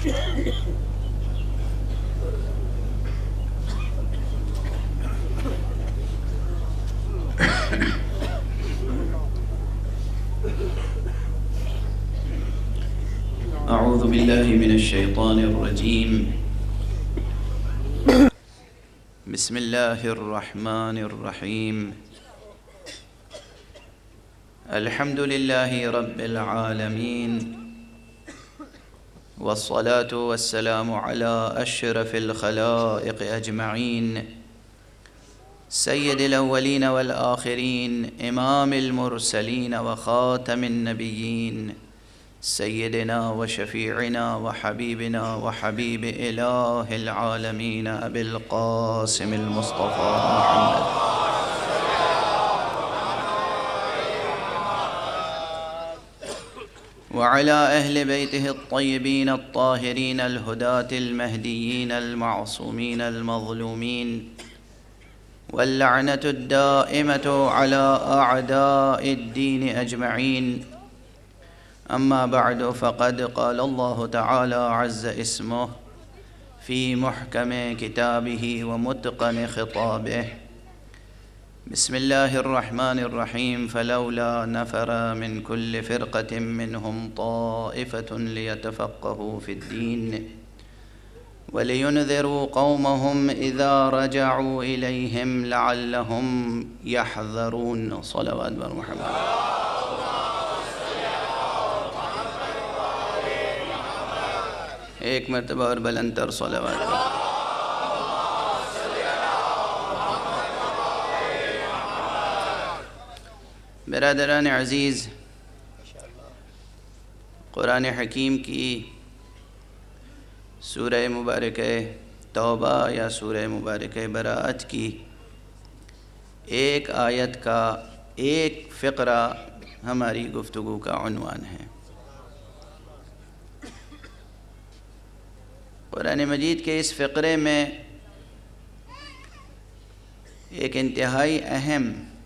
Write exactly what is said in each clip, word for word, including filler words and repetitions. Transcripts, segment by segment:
أعوذ بالله من الشيطان الرجيم. بسم الله الرحمن الرحيم. الحمد لله رب العالمين، والصلاة والسلام على أشرف الخلائق أجمعين، سيد الأولين والآخرين، إمام المرسلين وخاتم النبيين، سيدنا وشفيعنا وحبيبنا وحبيب إله العالمين أبي القاسم المصطفى محمد، وعلى أهل بيته الطيبين الطاهرين الهداة المهديين المعصومين المظلومين، واللعنة الدائمة على أعداء الدين أجمعين. أما بعد، فقد قال الله تعالى عز اسمه في محكم كتابه ومتقن خطابه: بسم الله الرحمن الرحيم. فلولا نفر من كل فرقة منهم طائفة ليتفقهوا في الدين ولينذروا قومهم إذا رجعوا إليهم لعلهم يحذرون. صلوات بر محمد. ایک مرتبہ اور بلند تر صلوات. برادران عزیز، قرآن حکیم کی سورہ مبارکہ توبہ یا سورہ مبارکہ براءت کی ایک آیت کا ایک فقرہ ہماری گفتگو کا عنوان ہے. قرآن مجید کے اس فقرے میں ایک انتہائی اہم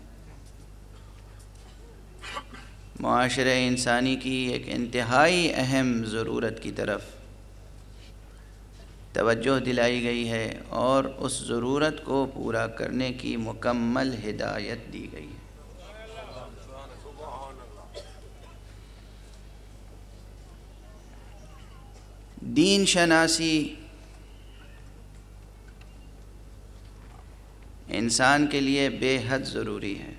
معاشرہ انسانی کی ایک انتہائی اہم ضرورت کی طرف توجہ دلائی گئی ہے اور اس ضرورت کو پورا کرنے کی مکمل ہدایت دی گئی ہے. دین شناسی انسان کے لیے بے حد ضروری ہے.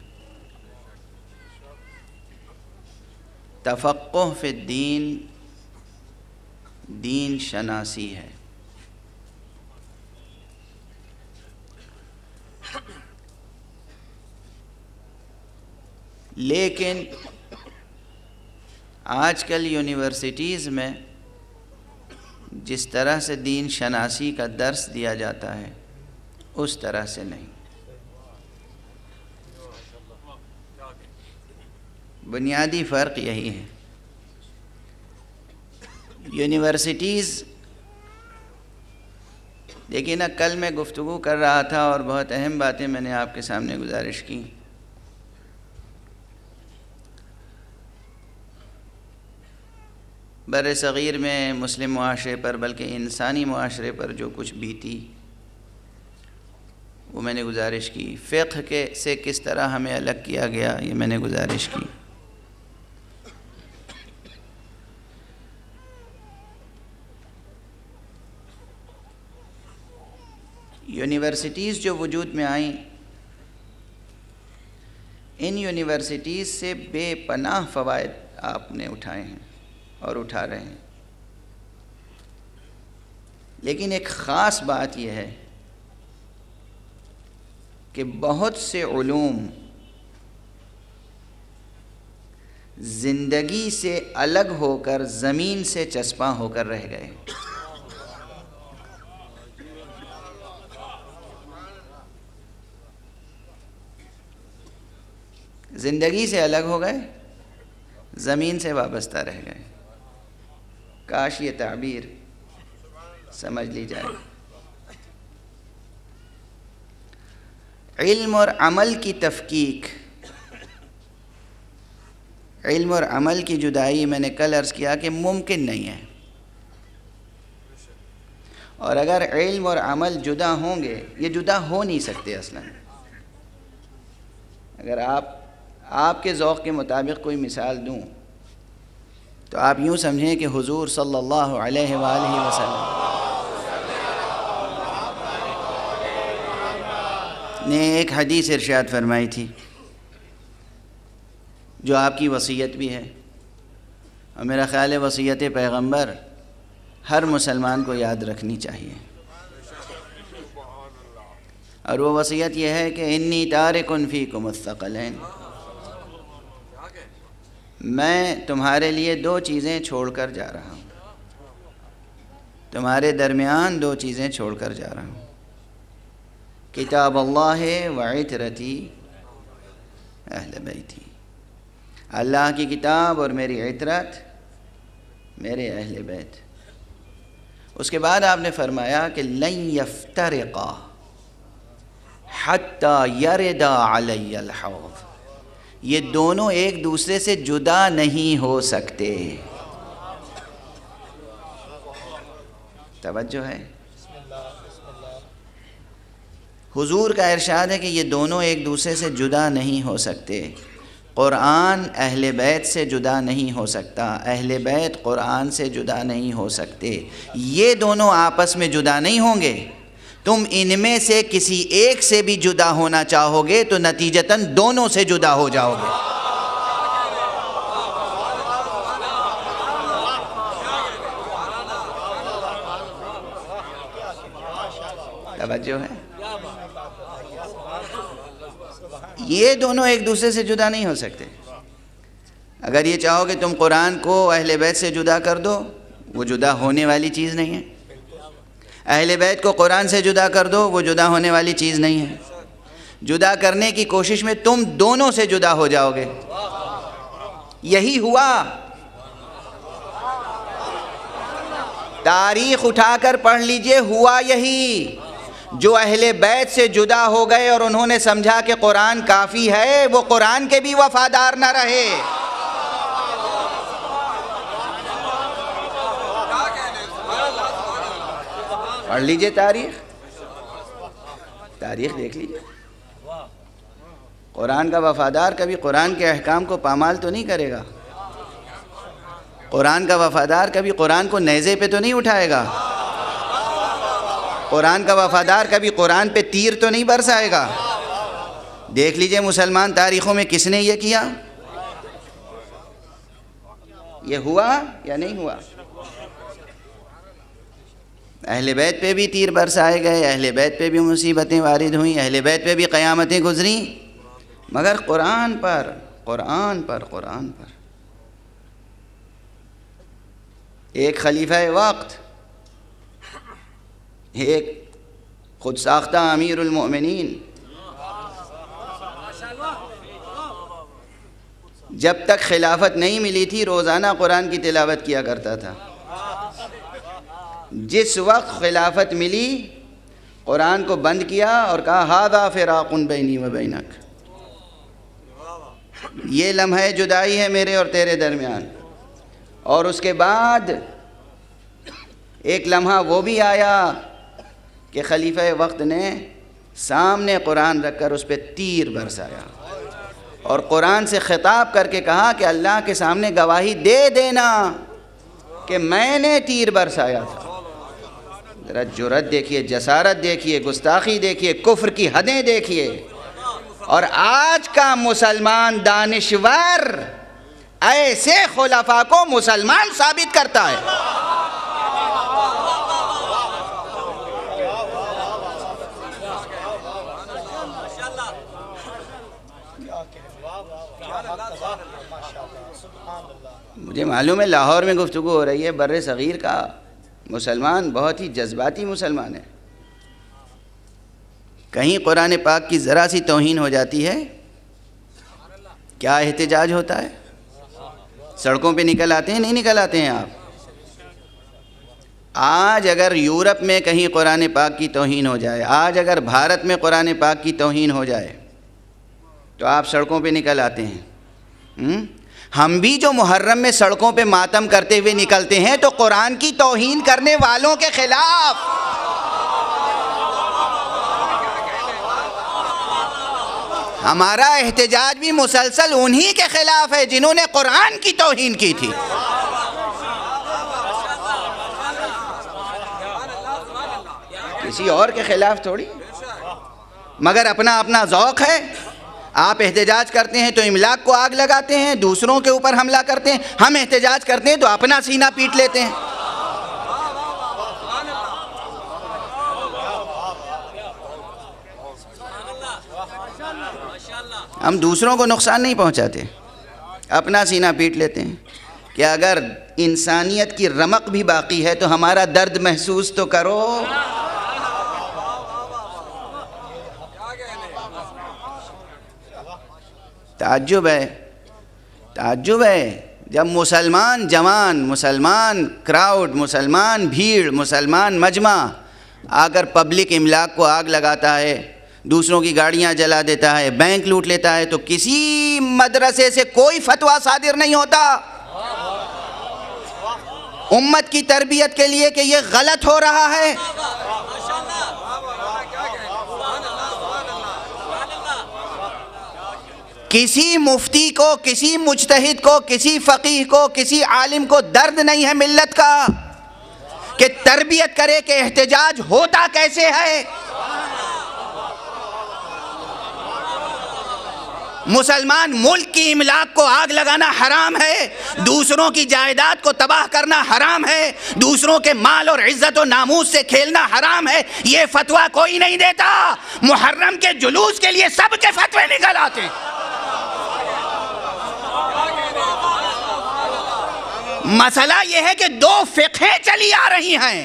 تفقہ فی الدین دین شناسی ہے. لیکن آج کل یونیورسٹیز میں جس طرح سے دین شناسی کا درس دیا جاتا ہے اس طرح سے نہیں. بنیادی فرق یہی ہے. یونیورسٹیز دیکھیے نا، کل میں گفتگو کر رہا تھا اور بہت اہم باتیں میں نے آپ کے سامنے گزارش کی. بر صغیر میں مسلم معاشرے پر، بلکہ انسانی معاشرے پر جو کچھ بیتی وہ میں نے گزارش کی. فقہ کے سے کس طرح ہمیں الگ کیا گیا یہ میں نے گزارش کی. یونیورسٹیز جو وجود میں آئیں، ان یونیورسٹیز سے بے پناہ فوائد آپ نے اٹھائے ہیں اور اٹھا رہے ہیں. لیکن ایک خاص بات یہ ہے کہ بہت سے علوم زندگی سے الگ ہو کر زمین سے چسپاں ہو کر رہ گئے. زندگی سے الگ ہو گئے، زمین سے وابستہ رہ گئے. کاش یہ تعبیر سمجھ لی جائے. علم اور عمل کی تفکیک، علم اور عمل کی جدائی میں نے کل عرض کیا کہ ممکن نہیں ہے. اور اگر علم اور عمل جدا ہوں گے، یہ جدا ہو نہیں سکتے اصلاً۔ اگر آپ آپ کے ذوق کے مطابق کوئی مثال دوں تو آپ یوں سمجھیں کہ حضور صلی اللہ علیہ وآلہ وسلم نے ایک حدیث ارشاد فرمائی تھی جو آپ کی وصیت بھی ہے، اور میرا خیال ہے وصیت پیغمبر ہر مسلمان کو یاد رکھنی چاہیے، اور وہ وصیت یہ ہے کہ انی تارک فیکم الثقلین، میں تمہارے لیے دو چیزیں چھوڑ کر جا رہا ہوں، تمہارے درمیان دو چیزیں چھوڑ کر جا رہا ہوں، کتاب اللہ وعترتی اہل بیتی، اللہ کی کتاب اور میری عترت میرے اہل بیت۔ اس کے بعد آپ نے فرمایا کہ لن یفترقا حتی یردا علی الحوض، یہ دونوں ایک دوسرے سے جدا نہیں ہو سکتے۔ توجہ ہے، حضور کا ارشاد ہے کہ یہ دونوں ایک دوسرے سے جدا نہیں ہو سکتے۔ قرآن اہل بیت سے جدا نہیں ہو سکتا، اہل بیت قرآن سے جدا نہیں ہو سکتے، یہ دونوں آپس میں جدا نہیں ہوں گے۔ تم ان میں سے کسی ایک سے بھی جدا ہونا چاہو گے تو نتیجتاً دونوں سے جدا ہو جاؤ گے۔ توجہ ہے، یہ دونوں ایک دوسرے سے جدا نہیں ہو سکتے۔ اگر یہ چاہو کہ تم قرآن کو اہل بیت سے جدا کر دو، وہ جدا ہونے والی چیز نہیں ہے۔ اہل بیت کو قرآن سے جدا کر دو، وہ جدا ہونے والی چیز نہیں ہے۔ جدا کرنے کی کوشش میں تم دونوں سے جدا ہو جاؤ گے۔ یہی ہوا، تاریخ اٹھا کر پڑھ لیجئے، ہوا یہی۔ جو اہل بیت سے جدا ہو گئے اور انہوں نے سمجھا کہ قرآن کافی ہے، وہ قرآن کے بھی وفادار نہ رہے۔ پڑھ لیجئے تاریخ، تاریخ دیکھ لیجئے۔ قرآن کا وفادار کبھی قرآن کے احکام کو پامال تو نہیں کرے گا، قرآن کا وفادار کبھی قرآن کو نیزے پہ تو نہیں اٹھائے گا، قرآن کا وفادار کبھی قرآن پہ تیر تو نہیں برسائے گا۔ دیکھ لیجئے مسلمان تاریخوں میں کس نے یہ کیا، یہ ہوا یا نہیں ہوا؟ اہل بیت پہ بھی تیر برسائے گئے، اہل بیت پہ بھی مصیبتیں وارد ہوئیں، اہل بیت پہ بھی قیامتیں گزریں، مگر قرآن پر قرآن پر قرآن پر ایک خلیفہ وقت، ایک خود ساختہ امیر المؤمنین، جب تک خلافت نہیں ملی تھی روزانہ قرآن کی تلاوت کیا کرتا تھا۔ جس وقت خلافت ملی قرآن کو بند کیا اور کہا ھذا فراق بینی و بینک، یہ لمحہ جدائی ہے میرے اور تیرے درمیان۔ اور اس کے بعد ایک لمحہ وہ بھی آیا کہ خلیفہ وقت نے سامنے قرآن رکھ کر اس پہ تیر برسایا اور قرآن سے خطاب کر کے کہا کہ اللہ کے سامنے گواہی دے دینا کہ میں نے تیر برسایا تھا۔ ذرا جرأت دیکھیے، جسارت دیکھیے، گستاخی دیکھیے، کفر کی حدیں دیکھیے۔ اور آج کا مسلمان دانشور ایسے خلفاء کو مسلمان ثابت کرتا ہے۔ مجھے معلوم ہے لاہور میں گفتگو ہو رہی ہے، بر صغیر کا مسلمان بہت ہی جذباتی مسلمان ہے، کہیں قرآن پاک کی ذرا سی توہین ہو جاتی ہے کیا احتجاج ہوتا ہے؟ سڑکوں پہ نکل آتے ہیں، نہیں نکل آتے ہیں آپ؟ آج اگر یورپ میں کہیں قرآن پاک کی توہین ہو جائے، آج اگر بھارت میں قرآن پاک کی توہین ہو جائے تو آپ سڑکوں پہ نکل آتے ہیں۔ ہم بھی جو محرم میں سڑکوں پہ ماتم کرتے ہوئے نکلتے ہیں تو قرآن کی توہین کرنے والوں کے خلاف۔ ہمارا احتجاج بھی مسلسل انہی کے خلاف ہے جنہوں نے قرآن کی توہین کی تھی. کسی اور کے خلاف تھوڑی. مگر اپنا اپنا ذوق ہے. آپ احتجاج کرتے ہیں تو املاک کو آگ لگاتے ہیں، دوسروں کے اوپر حملہ کرتے ہیں. ہم احتجاج کرتے ہیں تو اپنا سینہ پیٹ لیتے ہیں. ہم دوسروں کو نقصان نہیں پہنچاتے، اپنا سینہ پیٹ لیتے ہیں کہ اگر انسانیت کی رمق بھی باقی ہے تو ہمارا درد محسوس تو کرو. تعجب ہے، تعجب ہے جب مسلمان جوان، مسلمان کراؤڈ، مسلمان بھیڑ، مسلمان مجمع آ کر پبلک املاک کو آگ لگاتا ہے، دوسروں کی گاڑیاں جلا دیتا ہے، بینک لوٹ لیتا ہے، تو کسی مدرسے سے کوئی فتویٰ صادر نہیں ہوتا امت کی تربیت کے لیے کہ یہ غلط ہو رہا ہے. کسی مفتی کو، کسی مجتہد کو، کسی فقیہ کو، کسی عالم کو درد نہیں ہے ملت کا کہ تربیت کرے کہ احتجاج ہوتا کیسے ہے. مسلمان ملک کی املاک کو آگ لگانا حرام ہے، دوسروں کی جائیداد کو تباہ کرنا حرام ہے، دوسروں کے مال اور عزت و ناموس سے کھیلنا حرام ہے. یہ فتویٰ کوئی نہیں دیتا. محرم کے جلوس کے لیے سب کے فتوے نکل آتے ہیں. مسئلہ یہ ہے کہ دو فقہیں چلی آ رہی ہیں.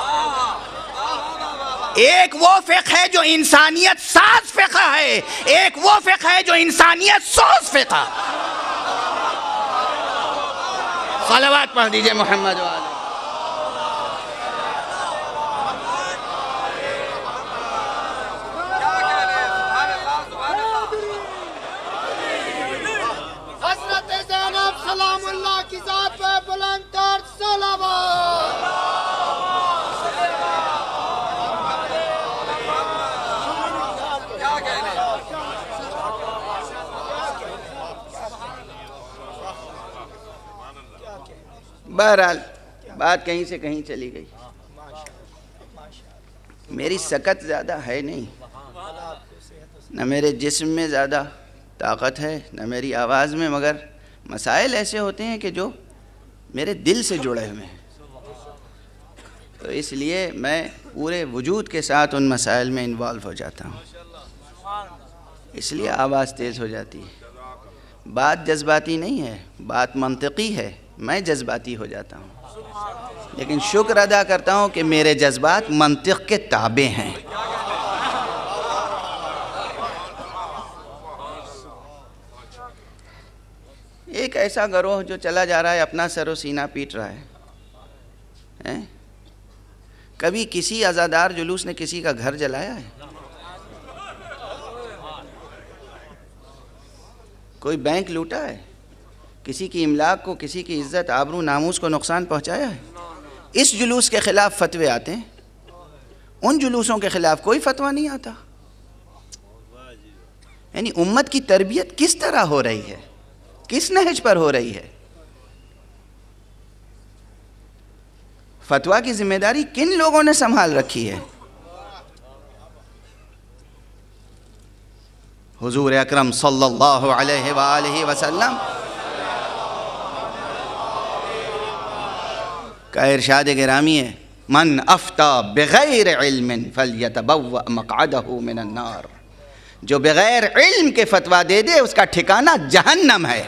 ایک وہ فقہ ہے جو انسانیت ساز فقہ ہے، ایک وہ فقہ ہے جو انسانیت سوز فقہ. صلوات پڑھ دیجئے محمد و آلہ. حضرت زینب سلام اللہ کی ذات پہ بلند تر صلوات. بہرحال بات کہیں سے کہیں چلی گئی. میری سکت زیادہ ہے نہیں، نہ میرے جسم میں زیادہ طاقت ہے، نہ میری آواز میں، مگر مسائل ایسے ہوتے ہیں کہ جو میرے دل سے جڑے ہوئے ہیں، تو اس لیے میں پورے وجود کے ساتھ ان مسائل میں انوالو ہو جاتا ہوں، اس لیے آواز تیز ہو جاتی ہے. بات جذباتی نہیں ہے، بات منطقی ہے، میں جذباتی ہو جاتا ہوں، لیکن شکر ادا کرتا ہوں کہ میرے جذبات منطق کے تابع ہیں. ایک ایسا گروہ جو چلا جا رہا ہے، اپنا سر و سینہ پیٹ رہا ہے. کبھی کسی عزادار جلوس نے کسی کا گھر جلایا ہے؟ کوئی بینک لوٹا ہے؟ کسی کی املاک کو، کسی کی عزت، آبرو، ناموس کو نقصان پہنچایا ہے؟ اس جلوس کے خلاف فتوے آتے ہیں، ان جلوسوں کے خلاف کوئی فتویٰ نہیں آتا. یعنی امت کی تربیت کس طرح ہو رہی ہے، کس نہج پر ہو رہی ہے؟ فتویٰ کی ذمہ داری کن لوگوں نے سنبھال رکھی ہے؟ حضور اکرم صلی اللہ علیہ وآلہ وسلم کا ارشاد گرامی ہے، من افتا بغیر علم فلیتبوأ مقعدہ من النار. جو بغیر علم کے فتویٰ دے دے اس کا ٹھکانہ جہنم ہے.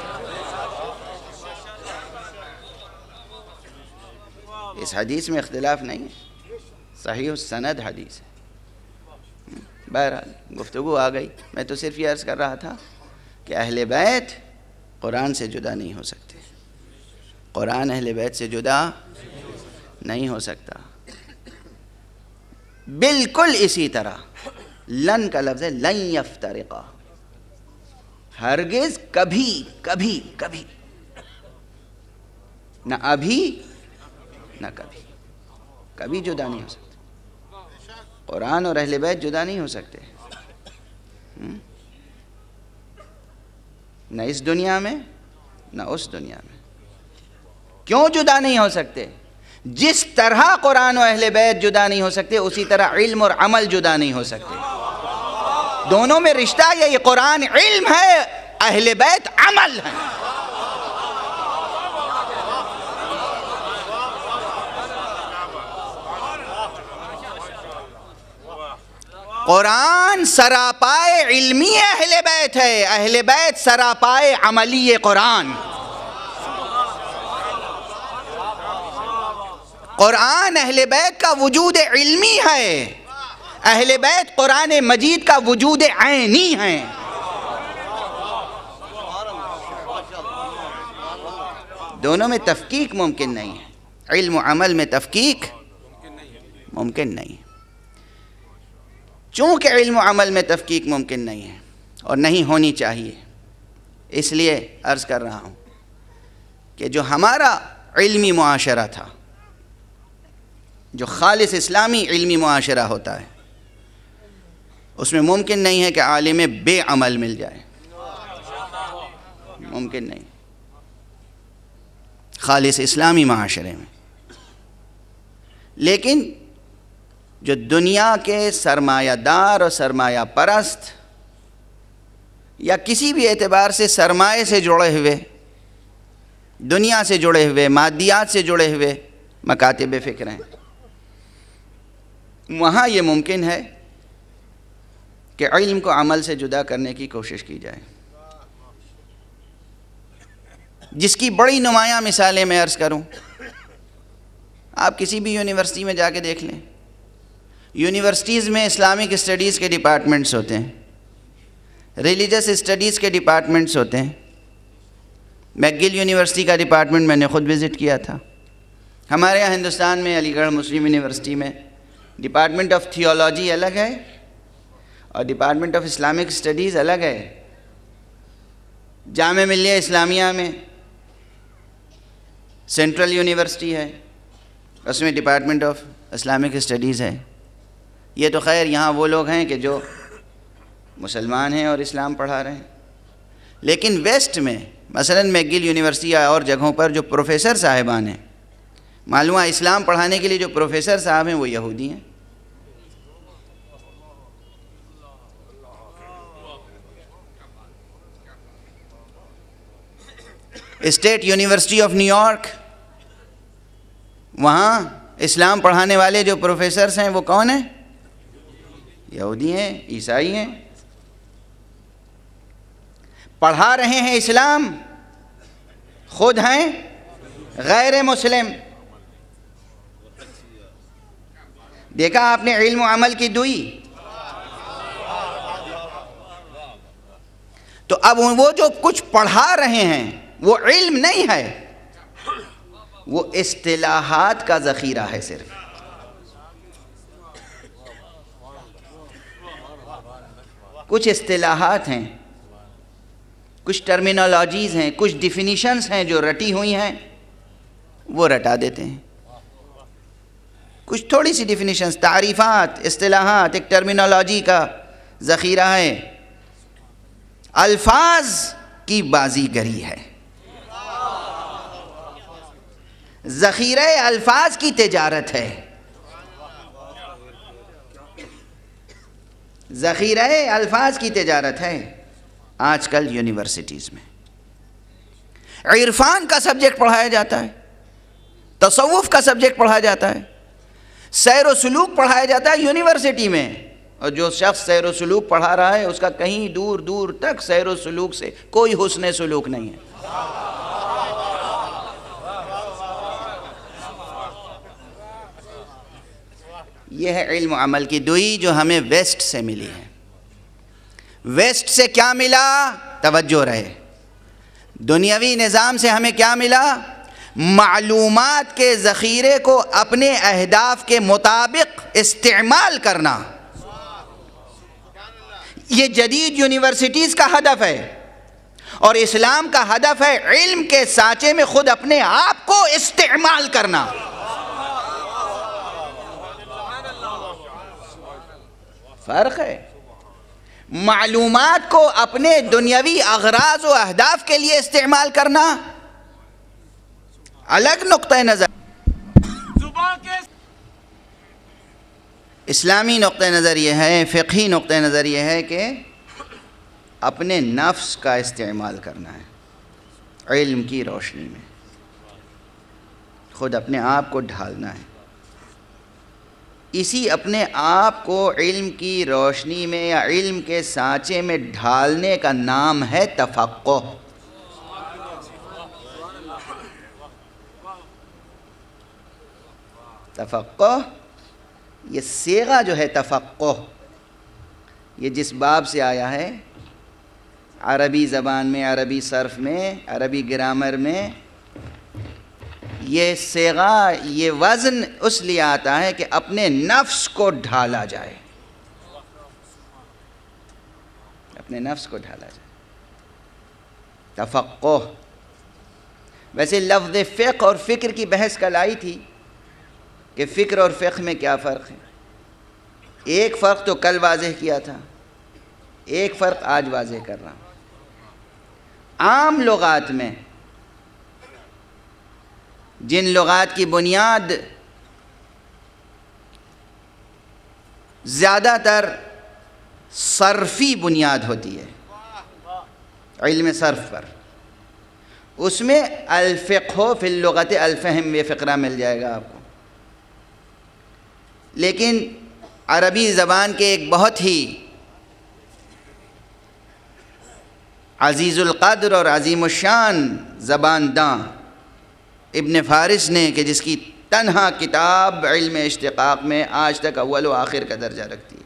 اس حدیث میں اختلاف نہیں ہے، صحیح السند حدیث ہے. بہرحال گفتگو آ گئی. میں تو صرف یہ عرض کر رہا تھا کہ اہل بیت قرآن سے جدا نہیں ہو سکتے، قرآن اہل بیت سے جدا نہیں ہو سکتا. بالکل اسی طرح لن کا لفظ ہے، لن یفترقا، ہرگز کبھی کبھی کبھی، نہ ابھی نہ کبھی، کبھی جدا نہیں ہو سکتے. قرآن اور اہل بیت جدا نہیں ہو سکتے. نہ اس دنیا میں نہ اس دنیا میں۔ کیوں جدا نہیں ہو سکتے؟ جس طرح قرآن و اہل بیت جدا نہیں ہو سکتے، اسی طرح علم اور عمل جدا نہیں ہو سکتے۔ دونوں میں رشتہ یہ قرآن علم ہے، اہل بیت عمل ہے۔ قرآن سراپائے علمی اہل بیت ہے، اہل بیت سراپائے عملی قرآن۔ قرآن اہل بیت کا وجود علمی ہے، اہل بیت قرآن مجید کا وجود عینی ہے۔ دونوں میں تفکیک ممکن نہیں ہے، علم و عمل میں تفکیک ممکن نہیں ہے۔ چونکہ علم و عمل میں تفکیک ممکن نہیں ہے اور نہیں ہونی چاہیے، اس لیے عرض کر رہا ہوں کہ جو ہمارا علمی معاشرہ تھا، جو خالص اسلامی علمی معاشرہ ہوتا ہے، اس میں ممکن نہیں ہے کہ عالم بے عمل مل جائے، ممکن نہیں، خالص اسلامی معاشرے میں۔ لیکن جو دنیا کے سرمایہ دار اور سرمایہ پرست یا کسی بھی اعتبار سے سرمایہ سے جڑے ہوئے، دنیا سے جڑے ہوئے، مادیات سے جڑے ہوئے مکاتب فکر ہیں، وہاں یہ ممکن ہے کہ علم کو عمل سے جدا کرنے کی کوشش کی جائے، جس کی بڑی نمایاں مثالیں میں عرض کروں۔ آپ کسی بھی یونیورسٹی میں جا کے دیکھ لیں، یونیورسٹیز میں اسلامک اسٹڈیز کے ڈپارٹمنٹس ہوتے ہیں، ریلیجس اسٹڈیز کے ڈپارٹمنٹس ہوتے ہیں۔ میک گل یونیورسٹی کا ڈپارٹمنٹ میں نے خود وزٹ کیا تھا۔ ہمارے یہاں ہندوستان میں علی گڑھ مسلم یونیورسٹی میں ڈپارٹمنٹ آف تھیولوجی الگ ہے اور ڈپارٹمنٹ آف اسلامک اسٹڈیز الگ ہے۔ جامعہ ملیہ اسلامیہ میں سینٹرل یونیورسٹی ہے، اس میں ڈپارٹمنٹ آف اسلامک اسٹڈیز ہے۔ یہ تو خیر یہاں وہ لوگ ہیں کہ جو مسلمان ہیں اور اسلام پڑھا رہے ہیں، لیکن ویسٹ میں مثلاً میک گل یونیورسٹی یا اور جگہوں پر جو پروفیسر صاحبان ہیں، معلوم ہے اسلام پڑھانے کے لیے جو پروفیسر صاحب ہیں وہ یہودی ہیں۔ State University of New York, وہاں اسلام پڑھانے والے جو پروفیسرز ہیں وہ کون ہیں؟ یہودی ہیں، عیسائی ہیں، پڑھا رہے ہیں اسلام، خود ہیں غیر مسلم۔ دیکھا آپ نے علم و عمل کی دوئی؟ تو اب وہ جو کچھ پڑھا رہے ہیں وہ علم نہیں ہے، وہ اصطلاحات کا ذخیرہ ہے صرف۔ کچھ اصطلاحات ہیں، کچھ ٹرمینالوجیز ہیں، کچھ ڈیفینیشنز ہیں جو رٹی ہوئی ہیں، وہ رٹا دیتے ہیں۔ کچھ تھوڑی سی ڈیفینیشنز، تعریفات، اصطلاحات، ایک ٹرمینالوجی کا ذخیرہ ہے۔ الفاظ کی بازی گری ہے، ذخیرہ الفاظ کی تجارت ہے، ذخیرہ الفاظ کی تجارت ہے آج کل یونیورسٹیز میں۔ عرفان کا سبجیکٹ پڑھایا جاتا ہے، تصوف کا سبجیکٹ پڑھایا جاتا ہے، سیر و سلوک پڑھایا جاتا ہے یونیورسٹی میں، اور جو شخص سیر و سلوک پڑھا رہا ہے اس کا کہیں دور دور تک سیر و سلوک سے کوئی حسن سلوک نہیں ہے۔ یہ ہے علم و عمل کی دوئی جو ہمیں ویسٹ سے ملی ہے۔ ویسٹ سے کیا ملا؟ توجہ رہے، دنیاوی نظام سے ہمیں کیا ملا؟ معلومات کے ذخیرے کو اپنے اہداف کے مطابق استعمال کرنا۔ یہ جدید یونیورسٹیز کا ہدف ہے، اور اسلام کا ہدف ہے علم کے سانچے میں خود اپنے آپ کو استعمال کرنا۔ فرق ہے۔ معلومات کو اپنے دنیاوی اغراض و اہداف کے لیے استعمال کرنا الگ نقطہ نظر. اسلامی نقطہ نظر یہ ہے، فقہی نقطہ نظر یہ ہے کہ اپنے نفس کا استعمال کرنا ہے علم کی روشنی میں، خود اپنے آپ کو ڈھالنا ہے. اسی اپنے آپ کو علم کی روشنی میں یا علم کے سانچے میں ڈھالنے کا نام ہے تفقہ. تفقہ یہ صیغہ جو ہے تفقہ، یہ جس باب سے آیا ہے عربی زبان میں، عربی صرف میں، عربی گرامر میں، یہ صیغہ، یہ وزن اس لیے آتا ہے کہ اپنے نفس کو ڈھالا جائے، اپنے نفس کو ڈھالا جائے. تفقہ. ویسے لفظ فقہ اور فکر کی بحث کل آئی تھی کہ فکر اور فقہ میں کیا فرق ہے. ایک فرق تو کل واضح کیا تھا، ایک فرق آج واضح کر رہا ہوں. عام لغات میں جن لغات کی بنیاد زیادہ تر صرفی بنیاد ہوتی ہے، علم صرف پر، اس میں الفقہ فی اللغت الفہم، یہ فقرہ مل جائے گا آپ کو. لیکن عربی زبان کے ایک بہت ہی عزیز القدر اور عظیم الشان زبان داں ابن فارس نے، کہ جس کی تنہا کتاب علم اشتقاق میں آج تک اول و آخر کا درجہ رکھتی ہے،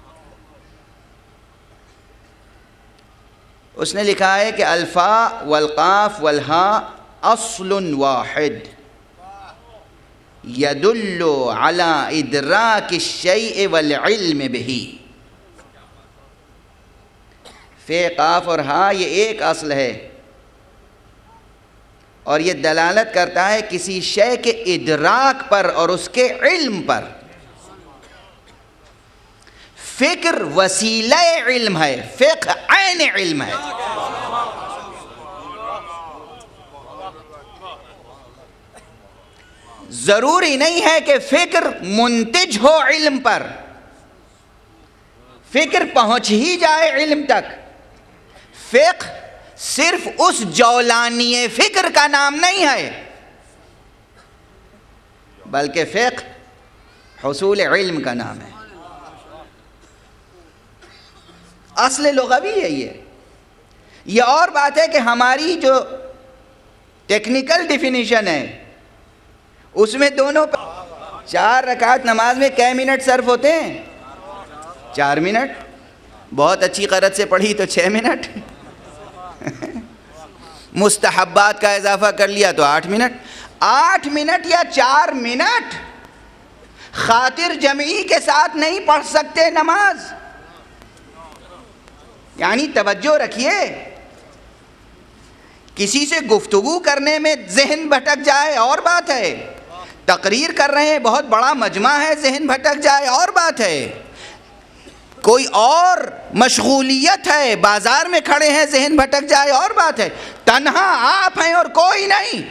اس نے لکھا ہے کہ الفاء والقاف والہاء اصل واحد يدل على ادراک الشیء والعلم به. فے، قاف اور ہا یہ ایک اصل ہے اور یہ دلالت کرتا ہے کسی شے کے ادراک پر اور اس کے علم پر. فکر وسیلہ علم ہے، فقہ عین علم ہے. ضروری نہیں ہے کہ فکر منتج ہو علم پر، فکر پہنچ ہی جائے علم تک. فقہ صرف اس جولانی فکر کا نام نہیں ہے، بلکہ فقہ حصول علم کا نام ہے. اصل لغوی یہی ہے. یہ اور بات ہے کہ ہماری جو ٹیکنیکل ڈیفینیشن ہے اس میں دونوں چار رکعت نماز میں کئے منٹ صرف ہوتے ہیں؟ چار منٹ. بہت اچھی قرت سے پڑھی تو چھ منٹ. مستحبات کا اضافہ کر لیا تو آٹھ منٹ. آٹھ منٹ یا چار منٹ خاطر جمعی کے ساتھ نہیں پڑھ سکتے نماز. یعنی توجہ رکھیے، کسی سے گفتگو کرنے میں ذہن بھٹک جائے اور بات ہے، تقریر کر رہے ہیں بہت بڑا مجمع ہے ذہن بھٹک جائے اور بات ہے، کوئی اور مشغولیت ہے بازار میں کھڑے ہیں ذہن بھٹک جائے اور بات ہے. تنہا آپ ہیں اور کوئی نہیں.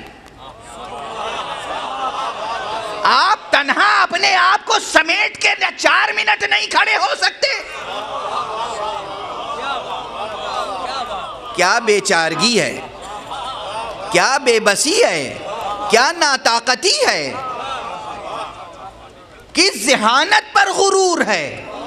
آپ تنہا اپنے آپ کو سمیٹ کے چار منٹ نہیں کھڑے ہو سکتے. کیا بے چارگی ہے، کیا بے بسی ہے، کیا ناطاقتی ہے، کس ذہانت پر غرور ہے.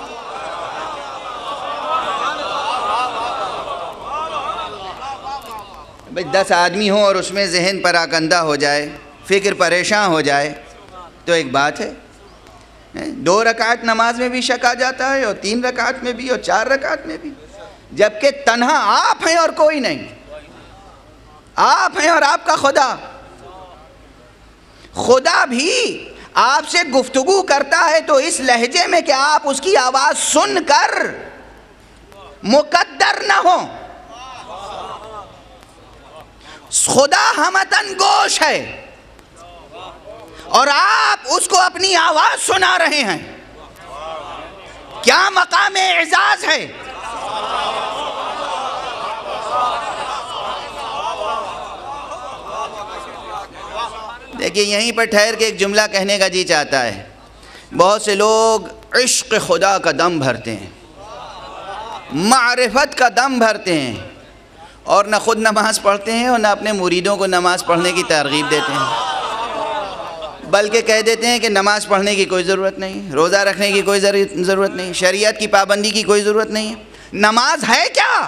بھئی دس آدمی ہوں اور اس میں ذہن پراکندہ ہو جائے، فکر پریشان ہو جائے تو ایک بات ہے. دو رکعت نماز میں بھی شک آ جاتا ہے اور تین رکعت میں بھی اور چار رکعت میں بھی، جبکہ تنہا آپ ہیں اور کوئی نہیں. آپ ہیں اور آپ کا خدا. خدا بھی آپ سے گفتگو کرتا ہے تو اس لہجے میں کہ آپ اس کی آواز سن کر مقدر نہ ہو. خدا ہمتن گوش ہے اور آپ اس کو اپنی آواز سنا رہے ہیں. کیا مقام اعزاز ہے. دیکھیے یہیں پر ٹھہر کے ایک جملہ کہنے کا جی چاہتا ہے. بہت سے لوگ عشق خدا کا دم بھرتے ہیں, معرفت کا دم بھرتے ہیں, اور نہ خود نماز پڑھتے ہیں اور نہ اپنے مریدوں کو نماز پڑھنے کی ترغیب دیتے ہیں, بلکہ کہہ دیتے ہیں کہ نماز پڑھنے کی کوئی ضرورت نہیں, روزہ رکھنے کی کوئی ضرورت نہیں, شریعت کی پابندی کی کوئی ضرورت نہیں ہے. نماز ہے کیا؟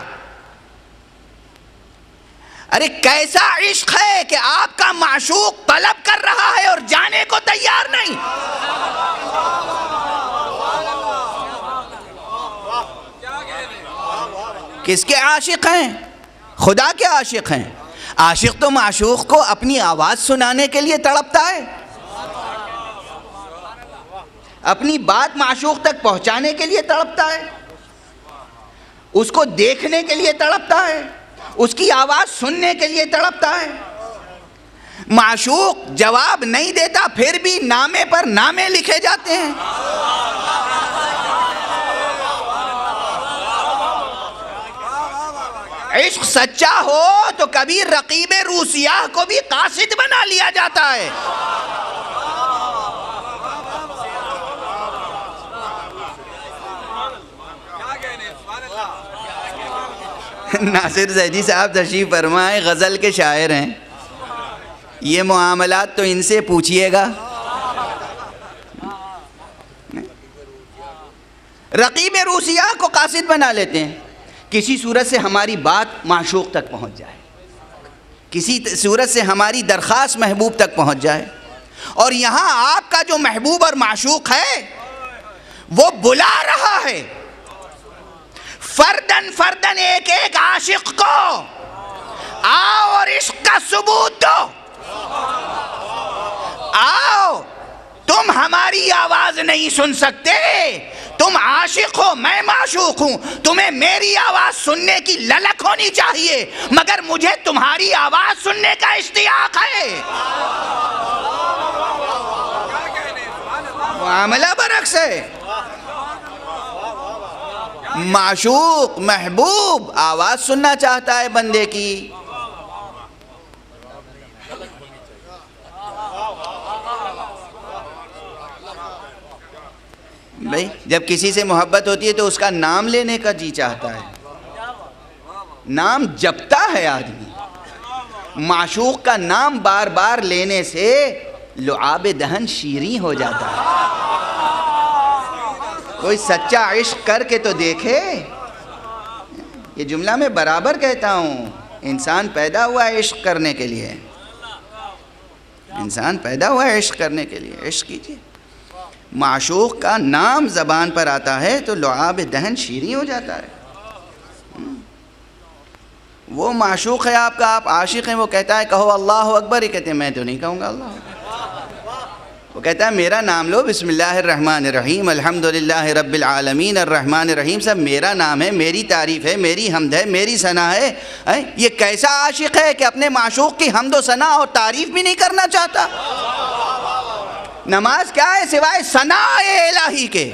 ارے کیسا عشق ہے کہ آپ کا معشوق طلب کر رہا ہے اور جانے کو تیار نہیں. کس کے عاشق ہیں؟ خدا کے عاشق ہیں. عاشق تو معشوق کو اپنی آواز سنانے کے لیے تڑپتا ہے, اپنی بات معشوق تک پہنچانے کے لیے تڑپتا ہے, اس کو دیکھنے کے لیے تڑپتا ہے, اس کی آواز سننے کے لیے تڑپتا ہے. معشوق جواب نہیں دیتا پھر بھی نامے پر نامے لکھے جاتے ہیں. عشق سچا ہو تو کبھی رقیب روسیہ کو بھی قاصد بنا لیا جاتا ہے. ناصر زیدی صاحب تشریف فرمائے, غزل کے شاعر ہیں, یہ معاملات تو ان سے پوچھئے گا. رقیب روسیہ کو قاصد بنا لیتے ہیں. کسی صورت سے ہماری بات معشوق تک پہنچ جائے, کسی صورت سے ہماری درخواست محبوب تک پہنچ جائے, اور یہاں آپ کا جو محبوب اور معشوق ہے وہ بلا رہا ہے. فردن فردن ایک ایک عاشق کو آؤ اور عشق کا ثبوت دو. آؤ, تم ہماری آواز نہیں سن سکتے, تم عاشق ہو میں معشوق ہوں, تمہیں میری آواز سننے کی للک ہونی چاہیے, مگر مجھے تمہاری آواز سننے کا اشتیاق ہے. معاملہ برعکس ہے. معشوق محبوب آواز سننا چاہتا ہے بندے کی. بھئی جب کسی سے محبت ہوتی ہے تو اس کا نام لینے کا جی چاہتا ہے, نام جپتا ہے آدمی. معشوق کا نام بار بار لینے سے لعاب دہن شیریں ہو جاتا ہے. کوئی سچا عشق کر کے تو دیکھے. یہ جملہ میں برابر کہتا ہوں, انسان پیدا ہوا ہے عشق کرنے کے لیے, انسان پیدا ہوا ہے عشق کرنے کے لیے. عشق کیجیے. معشوق کا نام زبان پر آتا ہے تو لعاب دہن شیریں ہو جاتا ہے. وہ معشوق ہے آپ کا, آپ عاشق ہیں, وہ کہتا ہے کہو اللہ اکبر, یہ کہتے ہیں میں تو نہیں کہوں گا اللہ اکبر. وہ کہتا ہے میرا نام لو, بسم اللہ الرحمن الرحیم, الحمدللہ رب العالمین الرحمن الرحیم, سب میرا نام ہے, میری تعریف ہے, میری حمد ہے, میری ثنا ہے. یہ کیسا عاشق ہے کہ اپنے معشوق کی حمد و ثنا اور تعریف بھی نہیں کرنا چاہتا. نماز کیا ہے سوائے ثناء الہی کے؟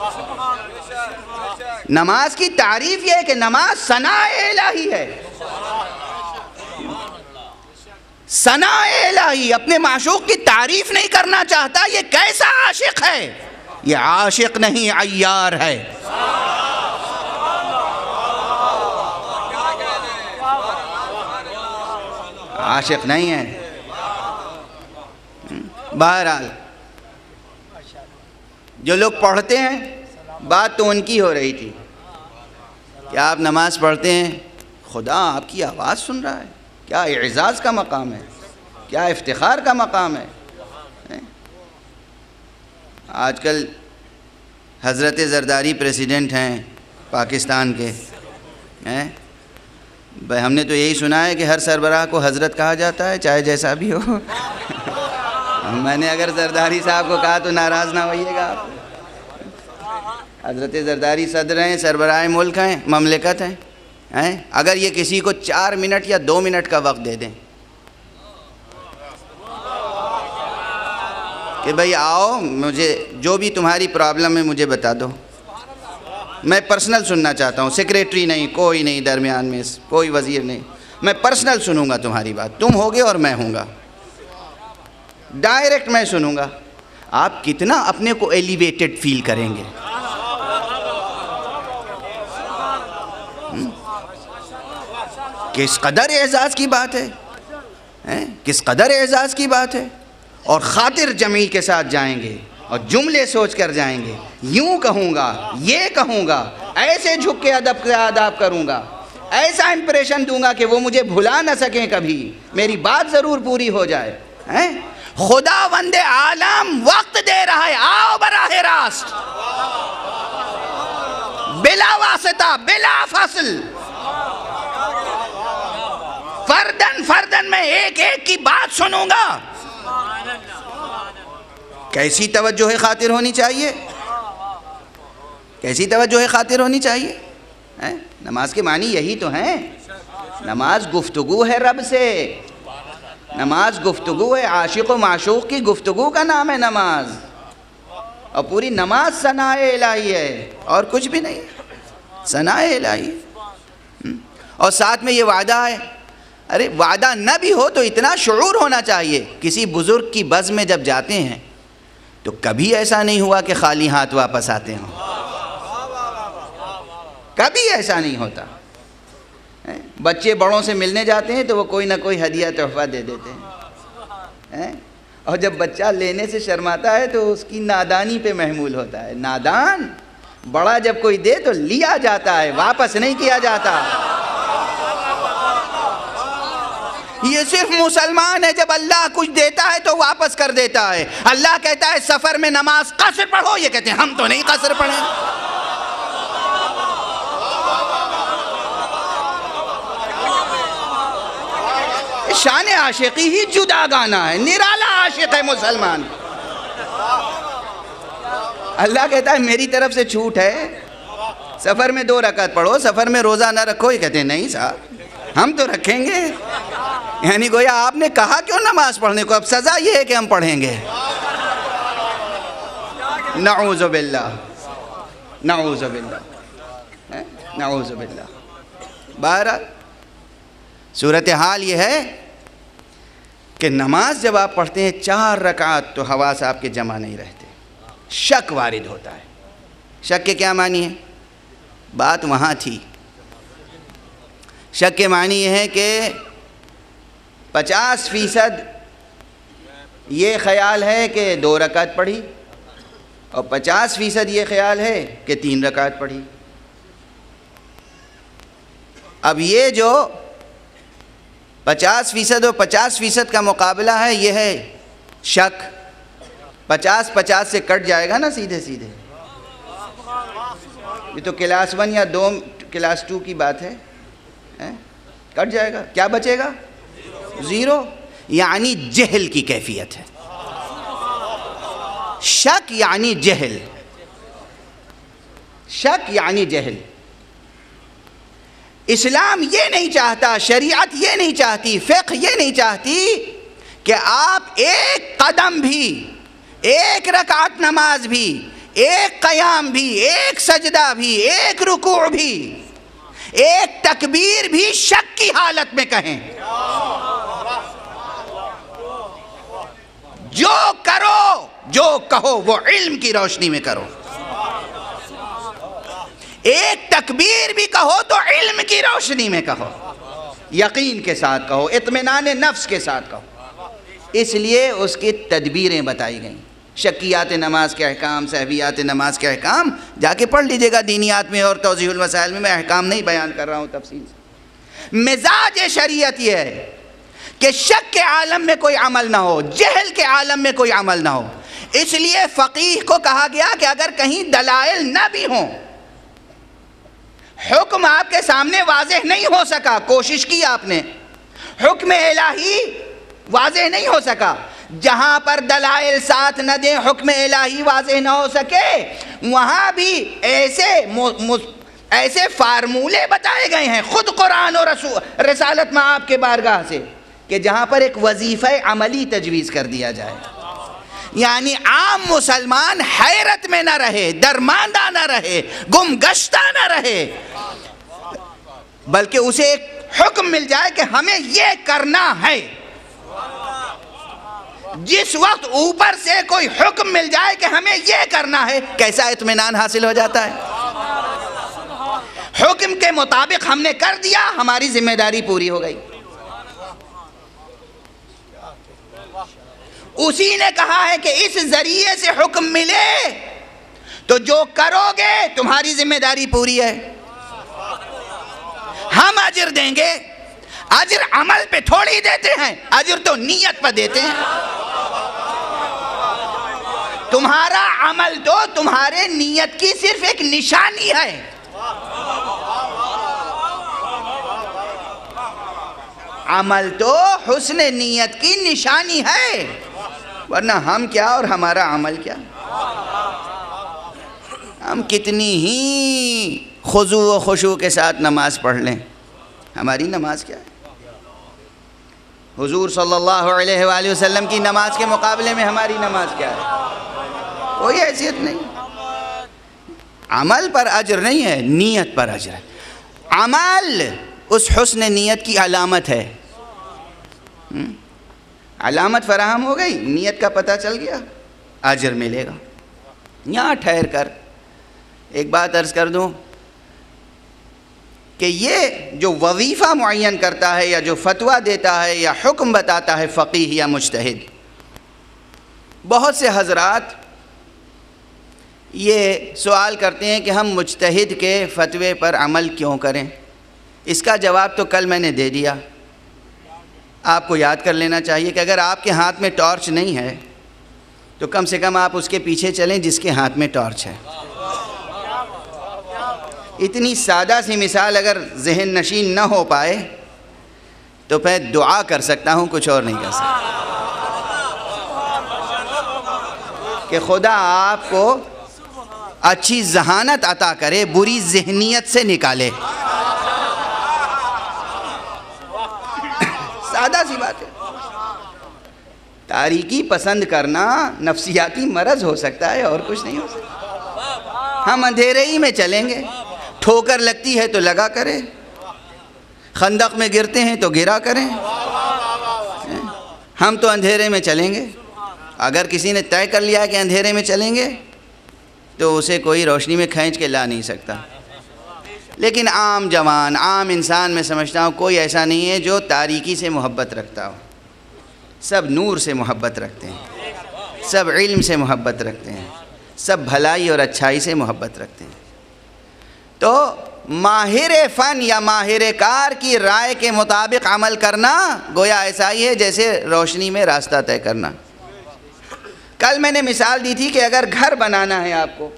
نماز کی تعریف یہ ہے کہ نماز ثناء الہی ہے. ثناء الہی, اپنے معشوق کی تعریف نہیں کرنا چاہتا. یہ کیسا عاشق ہے؟ یہ عاشق نہیں عیار ہے. عاشق نہیں ہے. بہرحال جو لوگ پڑھتے ہیں, بات تو ان کی ہو رہی تھی کہ آپ نماز پڑھتے ہیں, خدا آپ کی آواز سن رہا ہے. کیا اعزاز کا مقام ہے, کیا افتخار کا مقام ہے. آج کل حضرت زرداری پریسیڈنٹ ہیں پاکستان کے, بھائی ہم نے تو یہی سنا ہے کہ ہر سربراہ کو حضرت کہا جاتا ہے چاہے جیسا بھی ہو. میں نے اگر زرداری صاحب کو کہا تو ناراض نہ ہوئیے گا آپ. حضرت زرداری صدر ہیں, سربراہ ملک ہیں, مملکت ہیں. اگر یہ کسی کو چار منٹ یا دو منٹ کا وقت دے دیں کہ بھئی آؤ, مجھے جو بھی تمہاری پرابلم ہے مجھے بتا دو, میں پرسنل سننا چاہتا ہوں, سیکریٹری نہیں, کوئی نہیں درمیان میں, کوئی وزیر نہیں, میں پرسنل سنوں گا تمہاری بات, تم ہوگے اور میں ہوں گا. ڈائریکٹ میں سنوں گا، آپ کتنا اپنے کو ایلیویٹڈ فیل کریں گے. کس قدر اعزاز کی بات ہے، کس قدر اعزاز کی بات ہے. اور خاطر جمیل کے ساتھ جائیں گے اور جملے سوچ کر جائیں گے. یوں کہوں گا، یہ کہوں گا، ایسے جھک کے ادب سے آداب کروں گا، ایسا امپریشن دوں گا کہ وہ مجھے بھلا نہ سکیں کبھی، میری بات ضرور پوری ہو جائے. خدا وند عالم وقت دے رہا ہے، آؤ براہ راست، بلا واسطہ، بلا فصل، فردن فردن میں ایک ایک کی بات سنوں گا. کیسی توجہ خاطر ہونی چاہیے، کیسی توجہ خاطر ہونی چاہیے. نماز کے معنی یہی تو ہیں. نماز گفتگو ہے رب سے، نماز گفتگو ہے، عاشق و معشوق کی گفتگو کا نام ہے نماز. اور پوری نماز ثناء الہی ہے اور کچھ بھی نہیں، ثناء الہی. اور ساتھ میں یہ وعدہ ہے. ارے وعدہ نہ بھی ہو تو اتنا شعور ہونا چاہیے. کسی بزرگ کی بز میں جب جاتے ہیں تو کبھی ایسا نہیں ہوا کہ خالی ہاتھ واپس آتے ہوں، کبھی ایسا نہیں ہوتا. بچے بڑوں سے ملنے جاتے ہیں تو وہ کوئی نہ کوئی ہدیہ تحفہ دے دیتے ہیں، اور جب بچہ لینے سے شرماتا ہے تو اس کی نادانی پہ محمول ہوتا ہے. نادان بڑا جب کوئی دے تو لیا جاتا ہے، واپس نہیں کیا جاتا. یہ صرف مسلمان ہے، جب اللہ کچھ دیتا ہے تو واپس کر دیتا ہے. اللہ کہتا ہے سفر میں نماز قصر پڑھو، یہ کہتے ہیں ہم تو نہیں قصر پڑھیں. شان عاشقی ہی جدا گانا ہے، نرالا عاشق ہے مسلمان. اللہ کہتا ہے میری طرف سے چھوٹ ہے، سفر میں دو رکعت پڑھو، سفر میں روزہ نہ رکھو. یہ کہتے ہیں نہیں صاحب ہم تو رکھیں گے. یعنی گویا آپ نے کہا کیوں نماز پڑھنے کو، اب سزا یہ ہے کہ ہم پڑھیں گے. نعوذ باللہ، نعوذ باللہ، نعوذ باللہ. بہرحال صورتحال یہ ہے کہ نماز جب آپ پڑھتے ہیں چار رکعات تو حواس آپ کے جمع نہیں رہتے، شک وارد ہوتا ہے. شک کے کیا معنی ہے؟ بات وہاں تھی. شک کے معنی یہ ہے کہ پچاس فیصد یہ خیال ہے کہ دو رکعت پڑھی اور پچاس فیصد یہ خیال ہے کہ تین رکعت پڑھی. اب یہ جو پچاس فیصد اور پچاس فیصد کا مقابلہ ہے یہ ہے شک. پچاس پچاس سے کٹ جائے گا نا سیدھے سیدھے. یہ تو کلاس ون یا دو کلاس ٹو کی بات ہے، کٹ جائے گا. کیا بچے گا؟ زیرو. یعنی جہل کی کیفیت ہے. شک یعنی جہل، شک یعنی جہل. اسلام یہ نہیں چاہتا، شریعت یہ نہیں چاہتی، فقہ یہ نہیں چاہتی کہ آپ ایک قدم بھی، ایک رکعت نماز بھی، ایک قیام بھی، ایک سجدہ بھی، ایک رکوع بھی، ایک تکبیر بھی شک کی حالت میں کہیں. جو کرو، جو کہو وہ علم کی روشنی میں کرو. ایک تکبیر بھی کہو تو علم کی روشنی میں کہو، یقین کے ساتھ کہو، اطمینان نفس کے ساتھ کہو. اس لیے اس کی تدبیریں بتائی گئیں. شکیات نماز کے احکام، سہویات نماز کے احکام جا کے پڑھ لیجئے گا دینیات میں اور توضیح المسائل میں. میں احکام نہیں بیان کر رہا ہوں تفصیل سے. مزاج شریعت یہ ہے کہ شک کے عالم میں کوئی عمل نہ ہو، جہل کے عالم میں کوئی عمل نہ ہو. اس لیے فقیہ کو کہا گیا کہ اگر کہیں دلائل نہ بھی ہوں، حکم آپ کے سامنے واضح نہیں ہو سکا، کوشش کی آپ نے، حکم الہی واضح نہیں ہو سکا، جہاں پر دلائل ساتھ نہ دیں، حکم الہی واضح نہ ہو سکے، وہاں بھی ایسے ایسے فارمولے بتائے گئے ہیں خود قرآن اور رسالت میں آپ کے بارگاہ سے کہ جہاں پر ایک وظیفہ عملی تجویز کر دیا جائے. یعنی عام مسلمان حیرت میں نہ رہے، درماندہ نہ رہے، گم گشتہ نہ رہے، بلکہ اسے ایک حکم مل جائے کہ ہمیں یہ کرنا ہے. جس وقت اوپر سے کوئی حکم مل جائے کہ ہمیں یہ کرنا ہے، کیسا اطمینان حاصل ہو جاتا ہے۔ حکم کے مطابق ہم نے کر دیا، ہماری ذمہ داری پوری ہو گئی۔ اسی نے کہا ہے کہ اس ذریعے سے حکم ملے تو جو کرو گے تمہاری ذمہ داری پوری ہے، ہم اجر دیں گے۔ اجر عمل پہ تھوڑی دیتے ہیں، اجر تو نیت پہ دیتے ہیں۔ تمہارا عمل تو تمہارے نیت کی صرف ایک نشانی ہے۔ عمل تو حسن نیت کی نشانی ہے، ورنہ ہم کیا اور ہمارا عمل کیا۔ ہم کتنی ہی خضوع و خشوع کے ساتھ نماز پڑھ لیں، ہماری نماز کیا ہے؟ حضور صلی اللہ علیہ وآلہ وسلم کی نماز کے مقابلے میں ہماری نماز کیا ہے؟ کوئی حیثیت نہیں۔ عمل پر اجر نہیں ہے، نیت پر اجر ہے۔ عمل اس حسن نیت کی علامت ہے۔ علامت فراہم ہو گئی، نیت کا پتہ چل گیا، اجر ملے گا۔ یہاں ٹھہر کر ایک بات عرض کر دوں کہ یہ جو وظیفہ معین کرتا ہے یا جو فتویٰ دیتا ہے یا حکم بتاتا ہے فقیہ یا مجتہد، بہت سے حضرات یہ سوال کرتے ہیں کہ ہم مجتہد کے فتوے پر عمل کیوں کریں۔ اس کا جواب تو کل میں نے دے دیا۔ آپ کو یاد کر لینا چاہیے کہ اگر آپ کے ہاتھ میں ٹارچ نہیں ہے تو کم سے کم آپ اس کے پیچھے چلیں جس کے ہاتھ میں ٹارچ ہے۔ اتنی سادہ سی مثال اگر ذہن نشین نہ ہو پائے تو میں دعا کر سکتا ہوں، کچھ اور نہیں کر سکتا، کہ خدا آپ کو اچھی ذہانت عطا کرے، بری ذہنیت سے نکالے۔ سادہ سی بات ہے۔ تاریکی پسند کرنا نفسیاتی مرض ہو سکتا ہے، اور کچھ نہیں ہو سکتا۔ ہم اندھیرے ہی میں چلیں گے، ٹھوکر لگتی ہے تو لگا کرے، خندق میں گرتے ہیں تو گرا کریں، ہم تو اندھیرے میں چلیں گے۔ اگر کسی نے طے کر لیا کہ اندھیرے میں چلیں گے تو اسے کوئی روشنی میں کھینچ کے لا نہیں سکتا۔ لیکن عام جوان، عام انسان میں سمجھتا ہوں کوئی ایسا نہیں ہے جو تاریکی سے محبت رکھتا ہو۔ سب نور سے محبت رکھتے ہیں، سب علم سے محبت رکھتے ہیں، سب بھلائی اور اچھائی سے محبت رکھتے ہیں۔ تو ماہر فن یا ماہر کار کی رائے کے مطابق عمل کرنا گویا ایسا ہی ہے جیسے روشنی میں راستہ طے کرنا۔ کل میں نے مثال دی تھی کہ اگر گھر بنانا ہے آپ کو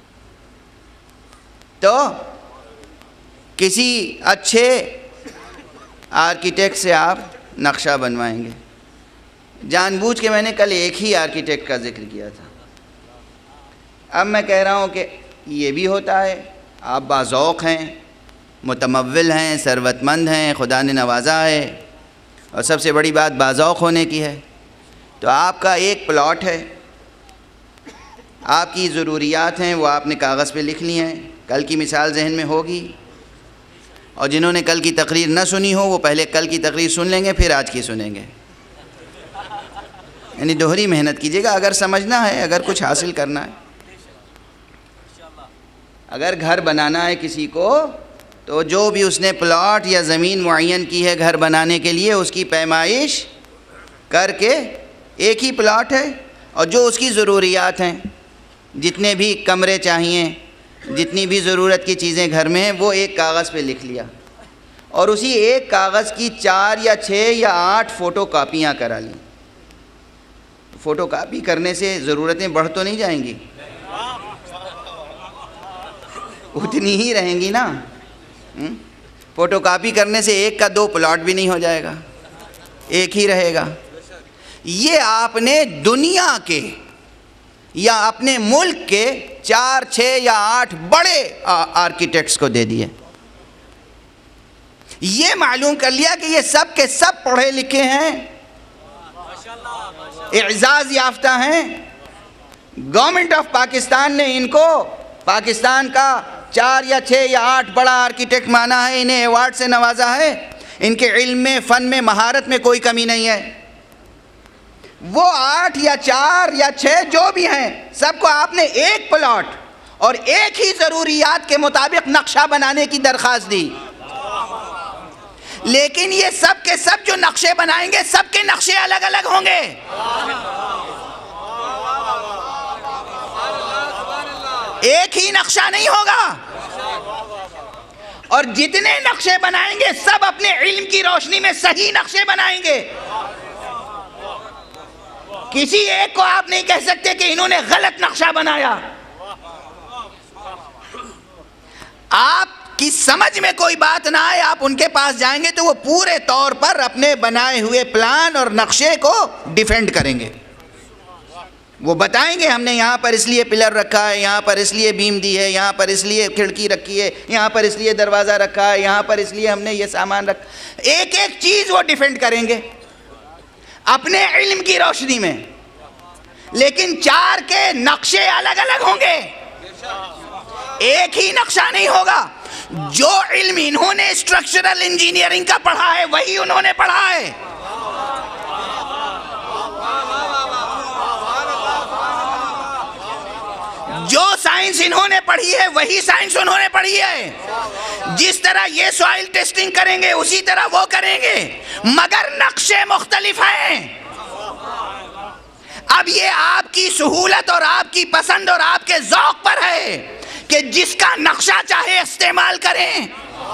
تو کسی اچھے آرکیٹیکٹ سے آپ نقشہ بنوائیں گے۔ جان بوجھ کے میں نے کل ایک ہی آرکیٹیکٹ کا ذکر کیا تھا، اب میں کہہ رہا ہوں کہ یہ بھی ہوتا ہے۔ آپ باذوق ہیں، متمول ہیں، ثروت مند ہیں، خدا نے نوازا ہے، اور سب سے بڑی بات باذوق ہونے کی ہے۔ تو آپ کا ایک پلاٹ ہے، آپ کی ضروریات ہیں، وہ آپ نے کاغذ پہ لکھ لی ہیں، کل کی مثال ذہن میں ہوگی، اور جنہوں نے کل کی تقریر نہ سنی ہو وہ پہلے کل کی تقریر سن لیں گے، پھر آج کی سنیں گے۔ یعنی دوہری محنت کیجیے گا اگر سمجھنا ہے، اگر کچھ حاصل کرنا ہے۔ اگر گھر بنانا ہے کسی کو تو جو بھی اس نے پلاٹ یا زمین معین کی ہے گھر بنانے کے لیے، اس کی پیمائش کر کے ایک ہی پلاٹ ہے، اور جو اس کی ضروریات ہیں، جتنے بھی کمرے چاہیے، جتنی بھی ضرورت کی چیزیں گھر میں ہیں، وہ ایک کاغذ پہ لکھ لیا، اور اسی ایک کاغذ کی چار یا چھ یا آٹھ فوٹو کاپیاں کرا لیں۔ فوٹو کاپی کرنے سے ضرورتیں بڑھ تو نہیں جائیں گی، اتنی ہی رہیں گی نا۔ فوٹو کاپی کرنے سے ایک کا دو پلاٹ بھی نہیں ہو جائے گا، ایک ہی رہے گا۔ یہ آپ نے دنیا کے یا اپنے ملک کے چار چھ یا آٹھ بڑے آرکیٹیکٹس کو دے دیے۔ یہ معلوم کر لیا کہ یہ سب کے سب پڑھے لکھے ہیں، اعزاز یافتہ ہیں۔ گورنمنٹ آف پاکستان نے ان کو پاکستان کا چار یا چھ یا آٹھ بڑا آرکیٹیکٹ مانا ہے، انہیں ایوارڈ سے نوازا ہے۔ ان کے علم میں، فن میں، مہارت میں کوئی کمی نہیں ہے۔ وہ آٹھ یا چار یا چھ جو بھی ہیں سب کو آپ نے ایک پلاٹ اور ایک ہی ضروریات کے مطابق نقشہ بنانے کی درخواست دی، لیکن یہ سب کے سب جو نقشے بنائیں گے سب کے نقشے الگ الگ ہوں گے. ایک ہی نقشہ نہیں ہوگا، اور جتنے نقشے بنائیں گے سب اپنے علم کی روشنی میں صحیح نقشے بنائیں گے. کسی ایک کو آپ نہیں کہہ سکتے کہ انہوں نے غلط نقشہ بنایا. آپ کی سمجھ میں کوئی بات نہ آئے، آپ ان کے پاس جائیں گے تو وہ پورے طور پر اپنے بنائے ہوئے پلان اور نقشے کو ڈیفینڈ کریں گے. وہ بتائیں گے ہم نے یہاں پر اس لیے پلر رکھا ہے، یہاں پر اس لیے بیم دی ہے، یہاں پر اس لیے کھڑکی رکھی ہے، یہاں پر اس لیے دروازہ رکھا ہے، یہاں پر اس لیے ہم نے یہ سامان رکھا. ایک ایک چیز وہ ڈیفینڈ کریں گے اپنے علم کی روشنی میں، لیکن چار کے نقشے الگ الگ ہوں گے، ایک ہی نقشہ نہیں ہوگا. جو علم انہوں نے اسٹرکچرل انجینئرنگ کا پڑھا ہے وہی انہوں نے پڑھا ہے، جو سائنس انہوں نے پڑھی ہے وہی سائنس انہوں نے پڑھی ہے. جس طرح یہ سوائل ٹیسٹنگ کریں گے اسی طرح وہ کریں گے، مگر نقشے مختلف ہیں. اب یہ آپ کی سہولت اور آپ کی پسند اور آپ کے ذوق پر ہے کہ جس کا نقشہ چاہے استعمال کریں،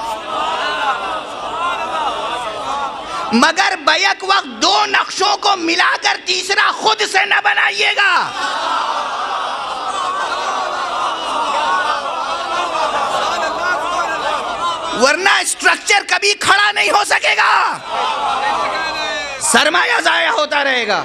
مگر بیک وقت دو نقشوں کو ملا کر تیسرا خود سے نہ بنائیے گا. ورنہ اسٹرکچر کبھی کھڑا نہیں ہو سکے گا، سرمایہ ضائع ہوتا رہے گا.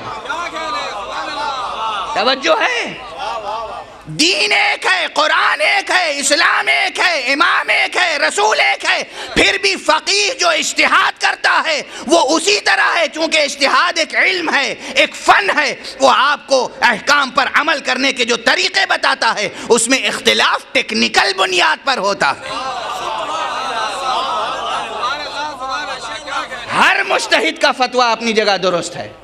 توجہ ہے؟ دین ایک ہے، قرآن ایک ہے، اسلام ایک ہے، امام ایک ہے، رسول ایک ہے. پھر بھی فقیہ جو اجتہاد کرتا ہے وہ اسی طرح ہے، چونکہ اجتہاد ایک علم ہے، ایک فن ہے. وہ آپ کو احکام پر عمل کرنے کے جو طریقے بتاتا ہے اس میں اختلاف ٹیکنیکل بنیاد پر ہوتا ہے. ہر مجتہد کا فتویٰ اپنی جگہ درست ہے.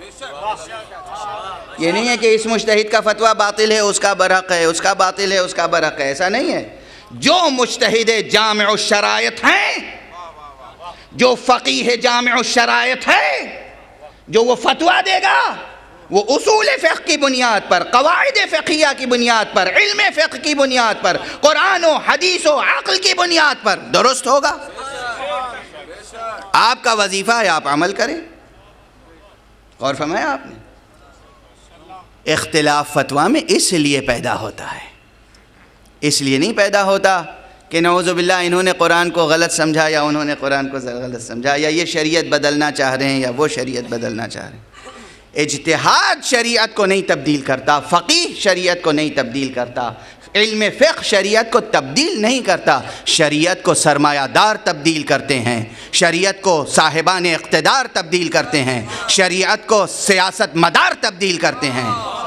یہ نہیں ہے کہ اس مجتہد کا فتویٰ باطل ہے اس کا برحق ہے، اس کا باطل ہے اس کا برحق ہے، ایسا نہیں ہے. جو مجتہد جامع الشرائط ہیں، جو فقیہ جامع الشرائط ہے، جو وہ فتویٰ دے گا وہ اصول فقہ کی بنیاد پر، قواعد فقہیہ کی بنیاد پر، علم فقہ کی بنیاد پر، قرآن و حدیث و عقل کی بنیاد پر درست ہوگا. آپ کا وظیفہ ہے آپ عمل کریں. غور فرمایا آپ نے؟ اختلاف فتویٰ میں اس لیے پیدا ہوتا ہے، اس لیے نہیں پیدا ہوتا کہ نعوذ باللہ انہوں نے قرآن کو غلط سمجھا یا انہوں نے قرآن کو غلط سمجھا، یا یہ شریعت بدلنا چاہ رہے ہیں یا وہ شریعت بدلنا چاہ رہے ہیں. اجتہاد شریعت کو نہیں تبدیل کرتا، فقیہ شریعت کو نہیں تبدیل کرتا، علم فقہ شریعت کو تبدیل نہیں کرتا. شریعت کو سرمایہ دار تبدیل کرتے ہیں، شریعت کو صاحبان اقتدار تبدیل کرتے ہیں، شریعت کو سیاست مدار تبدیل کرتے ہیں.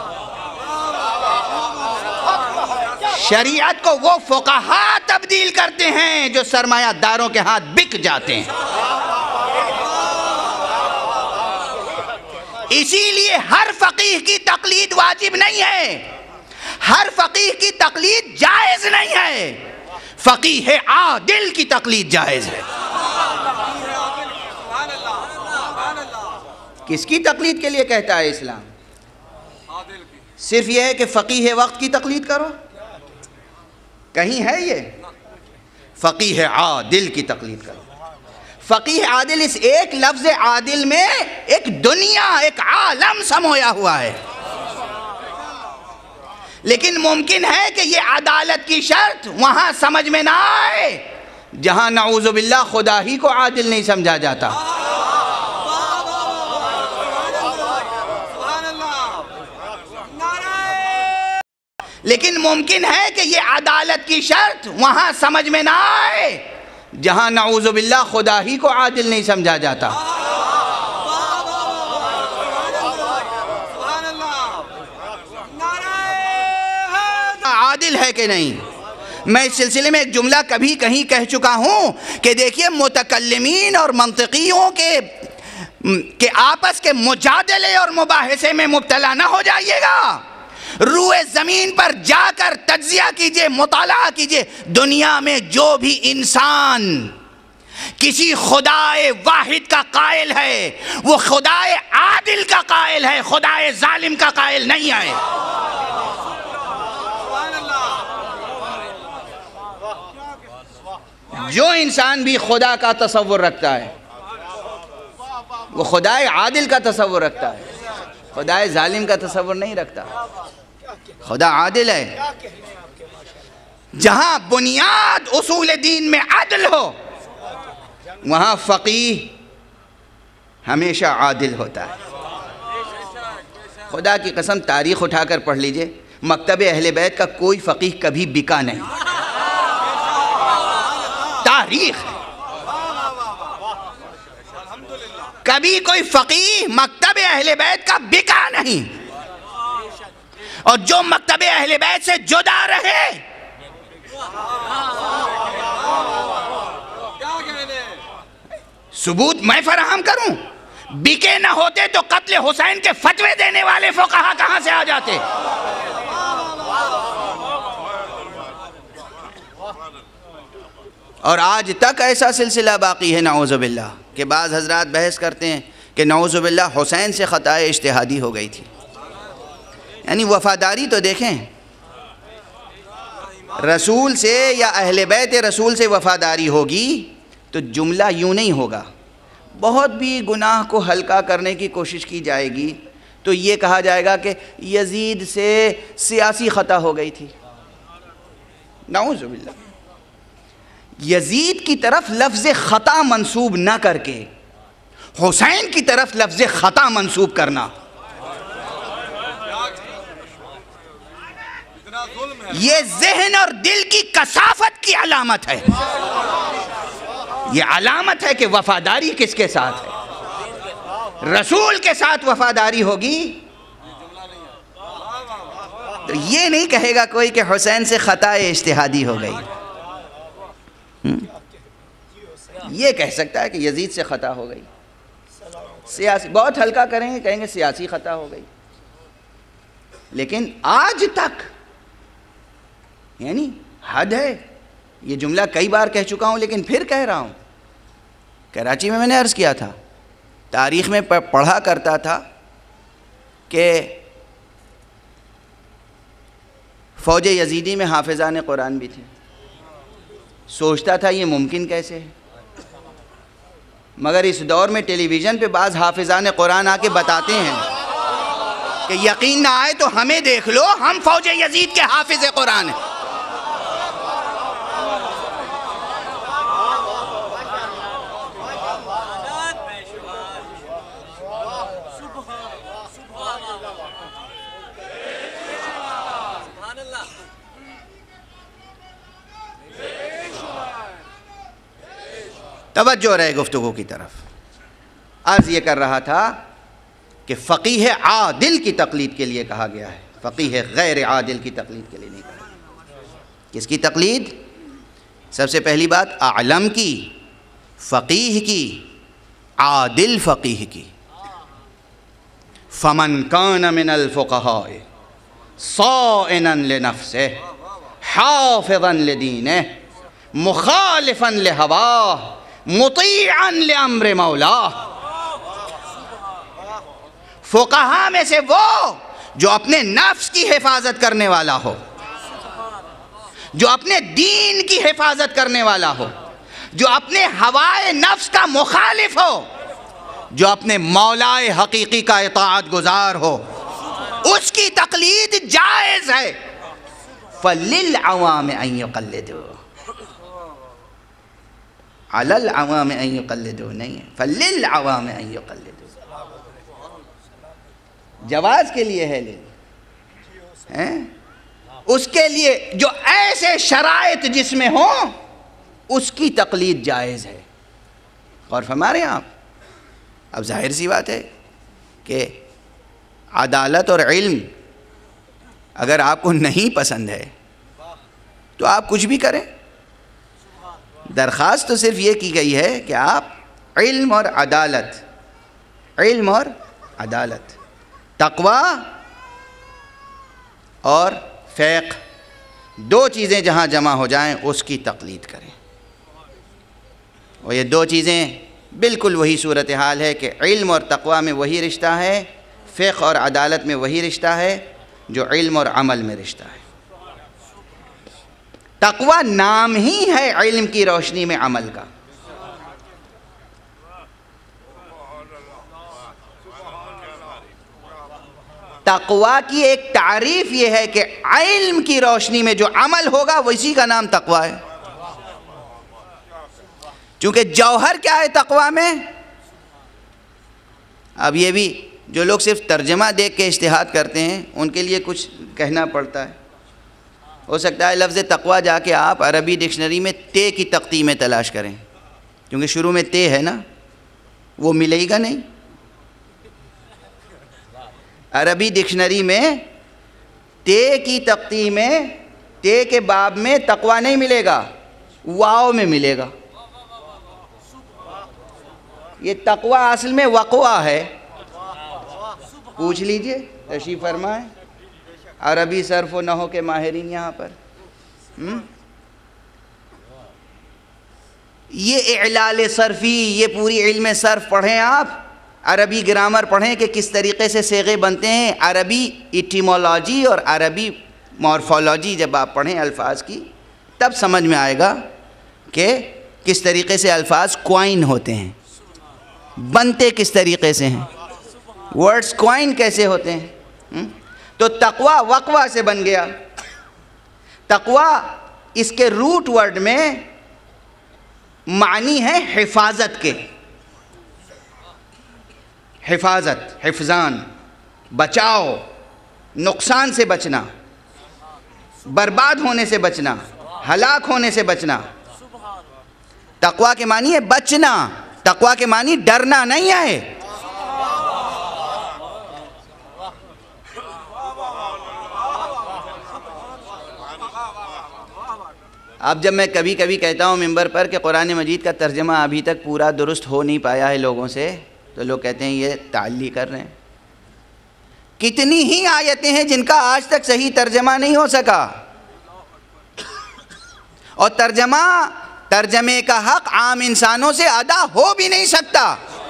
شریعت کو وہ فقہا تبدیل کرتے ہیں جو سرمایہ داروں کے ہاتھ بک جاتے ہیں. اسی لیے ہر فقیہ کی تقلید واجب نہیں ہے، ہر فقیہ کی تقلید جائز نہیں ہے. فقیہ عادل کی تقلید جائز ہے. کس کی تقلید کے لیے کہتا ہے اسلام؟ صرف یہ ہے کہ فقیہ وقت کی تقلید کرو؟ کہیں ہے یہ؟ فقیہ عادل کی تقلید کرو. فقیہ عادل، اس ایک لفظ عادل میں ایک دنیا، ایک عالم سمویا ہوا ہے. لیکن ممکن ہے کہ یہ عدالت کی شرط وہاں سمجھ میں نہ آئے جہاں نعوذ باللہ خدا ہی کو عادل نہیں سمجھا جاتا. لیکن ممکن ہے کہ یہ عدالت کی شرط وہاں سمجھ میں نہ آئے جہاں نعوذ باللہ خدا ہی کو عادل نہیں سمجھا جاتا. عادل ہے کہ نہیں؟ میں اس سلسلے میں ایک جملہ کبھی کہیں کہہ چکا ہوں کہ دیکھیے متکلمین اور منطقیوں کے کہ آپس کے مجادلے اور مباحثے میں مبتلا نہ ہو جائیے گا. روئے زمین پر جا کر تجزیہ کیجئے, مطالعہ کیجئے. دنیا میں جو بھی انسان کسی خدائے واحد کا قائل ہے وہ خدائے عادل کا قائل ہے, خدائے ظالم کا قائل نہیں ہے. جو انسان بھی خدا کا تصور رکھتا ہے وہ خدائے عادل کا تصور رکھتا ہے, خدائے ظالم کا تصور نہیں رکھتا. خدا عادل ہے. جہاں بنیاد اصول دین میں عدل ہو وہاں فقیہ ہمیشہ عادل ہوتا ہے. خدا کی قسم تاریخ اٹھا کر پڑھ لیجئے, مکتب اہل بیت کا کوئی فقیہ کبھی بکا نہیں. تاریخ کبھی کوئی فقیہ مکتب اہل بیت کا بکا نہیں. اور جو مکتب اہل بیت سے جدا رہے ثبوت میں فراہم کروں, بکے نہ ہوتے تو قتل حسین کے فتوے دینے والے فقہا کہاں سے آ جاتے؟ اور آج تک ایسا سلسلہ باقی ہے نعوذ باللہ کہ بعض حضرات بحث کرتے ہیں کہ نعوذ باللہ حسین سے خطائے اجتہادی ہو گئی تھی. یعنی وفاداری تو دیکھیں, رسول سے یا اہل بیت رسول سے وفاداری ہوگی تو جملہ یوں نہیں ہوگا. بہت بھی گناہ کو ہلکا کرنے کی کوشش کی جائے گی تو یہ کہا جائے گا کہ یزید سے سیاسی خطا ہو گئی تھی. نعوذ باللہ. یزید کی طرف لفظ خطا منسوب نہ کر کے حسین کی طرف لفظ خطا منسوب کرنا یہ ذہن اور دل کی کثافت کی علامت ہے. یہ علامت ہے کہ وفاداری کس کے ساتھ ہے. رسول کے ساتھ وفاداری ہوگی تو یہ نہیں کہے گا کوئی کہ حسین سے خطا اجتہادی ہو گئی. یہ کہہ سکتا ہے کہ یزید سے خطا ہو گئی. سیاسی بہت ہلکا کریں گے, کہیں گے سیاسی خطا ہو گئی. لیکن آج تک یعنی حد ہے. یہ جملہ کئی بار کہہ چکا ہوں لیکن پھر کہہ رہا ہوں. کراچی میں میں نے عرض کیا تھا, تاریخ میں پڑھا کرتا تھا کہ فوج یزیدی میں حافظان قرآن بھی تھے. سوچتا تھا یہ ممکن کیسے ہے, مگر اس دور میں ٹیلی ویژن پہ بعض حافظان قرآن آ کے بتاتے ہیں کہ یقین نہ آئے تو ہمیں دیکھ لو, ہم فوج یزید کے حافظ قرآن ہیں. توجہ رہے گفتگو کی طرف. عرض یہ کر رہا تھا کہ فقیہ عادل کی تقلید کے لیے کہا گیا ہے, فقیہ غیر عادل کی تقلید کے لیے نہیں کہا گیا. کس کی تقلید؟ سب سے پہلی بات اعلم کی, فقیہ کی, عادل فقیہ کی. فمن کان من الفقہاء صائنا لنفسہ حافظا لدینہ مخالفا لہواہ مطیعا لامر مولا. فقہا میں سے وہ جو اپنے نفس کی حفاظت کرنے والا ہو, جو اپنے دین کی حفاظت کرنے والا ہو, جو اپنے ہوائے نفس کا مخالف ہو, جو اپنے مولائے حقیقی کا اطاعت گزار ہو, اس کی تقلید جائز ہے. فَلِلْعَوَامِ أَن يُقَلِّدُوا, عَلَى الْعَوَامِ أَن يُقَلِّدُوا نہیں ہے, فَلِلْعَوَامِ أَن يُقَلِّدُوا. جواز کے لیے ہے لے اس کے لیے جو ایسے شرائط جس میں ہوں اس کی تقلید جائز ہے. اور فرما رہے ہیں آپ. اب ظاہر سی بات ہے کہ عدالت اور علم اگر آپ کو نہیں پسند ہے تو آپ کچھ بھی کریں. درخواست تو صرف یہ کی گئی ہے کہ آپ علم اور عدالت علم اور عدالت، تقوی اور فقہ، دو چیزیں جہاں جمع ہو جائیں اس کی تقلید کریں. اور یہ دو چیزیں بالکل وہی صورتحال ہے کہ علم اور تقوی میں وہی رشتہ ہے، فقہ اور عدالت میں وہی رشتہ ہے جو علم اور عمل میں رشتہ ہے. تقوی نام ہی ہے علم کی روشنی میں عمل کا. تقوی کی ایک تعریف یہ ہے کہ علم کی روشنی میں جو عمل ہوگا اسی کا نام تقوی ہے. چونکہ جوہر کیا ہے تقوی میں؟ اب یہ بھی جو لوگ صرف ترجمہ دیکھ کے اجتہاد کرتے ہیں ان کے لیے کچھ کہنا پڑتا ہے. ہو سکتا ہے لفظ تقوی جا کے آپ عربی ڈکشنری میں تے کی تختی میں تلاش کریں، کیونکہ شروع میں تے ہے نا، وہ ملے گا نہیں. عربی ڈکشنری میں تے کی تختی میں تے کے باب میں تقوی نہیں ملے گا، واو میں ملے گا. یہ تقوی اصل میں وقوع ہے. پوچھ لیجئے، تشریف فرمائیں عربی صرف و نحو کے ماہرین یہاں پر. یہ اعلال صرفی، یہ پوری علم صرف پڑھیں آپ، عربی گرامر پڑھیں کہ کس طریقے سے صیغے بنتے ہیں. عربی ایٹیمولوجی اور عربی مورفولوجی جب آپ پڑھیں الفاظ کی تب سمجھ میں آئے گا کہ کس طریقے سے الفاظ کوائن ہوتے ہیں، بنتے کس طریقے سے ہیں، ورڈز کوائن کیسے ہوتے ہیں. تو تقوی وقوع سے بن گیا. تقوی اس کے روٹ ورڈ میں معنی ہے حفاظت کے، حفاظت، حفظان، بچاؤ، نقصان سے بچنا، برباد ہونے سے بچنا، ہلاک ہونے سے بچنا. تقوی کے معنی ہے بچنا، تقوی کے معنی ڈرنا نہیں ہے. اب جب میں کبھی کبھی کہتا ہوں ممبر پر کہ قرآن مجید کا ترجمہ ابھی تک پورا درست ہو نہیں پایا ہے لوگوں سے، تو لوگ کہتے ہیں یہ تعلی کر رہے ہیں. کتنی ہی آیتیں ہیں جن کا آج تک صحیح ترجمہ نہیں ہو سکا، اور ترجمہ ترجمے کا حق عام انسانوں سے ادا ہو بھی نہیں سکتا.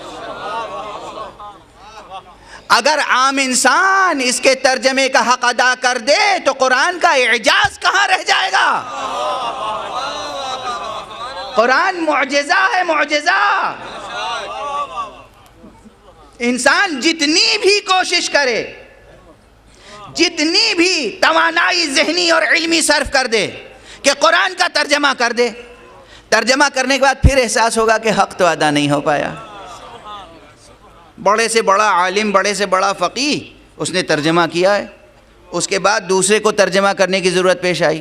اگر عام انسان اس کے ترجمے کا حق ادا کر دے تو قرآن کا اعجاز کہاں رہ جائے گا؟ قرآن معجزہ ہے، معجزہ. انسان جتنی بھی کوشش کرے، جتنی بھی توانائی ذہنی اور علمی صرف کر دے کہ قرآن کا ترجمہ کر دے، ترجمہ کرنے کے بعد پھر احساس ہوگا کہ حق تو ادا نہیں ہو پایا. بڑے سے بڑا عالم، بڑے سے بڑا فقیہ اس نے ترجمہ کیا ہے، اس کے بعد دوسرے کو ترجمہ کرنے کی ضرورت پیش آئی.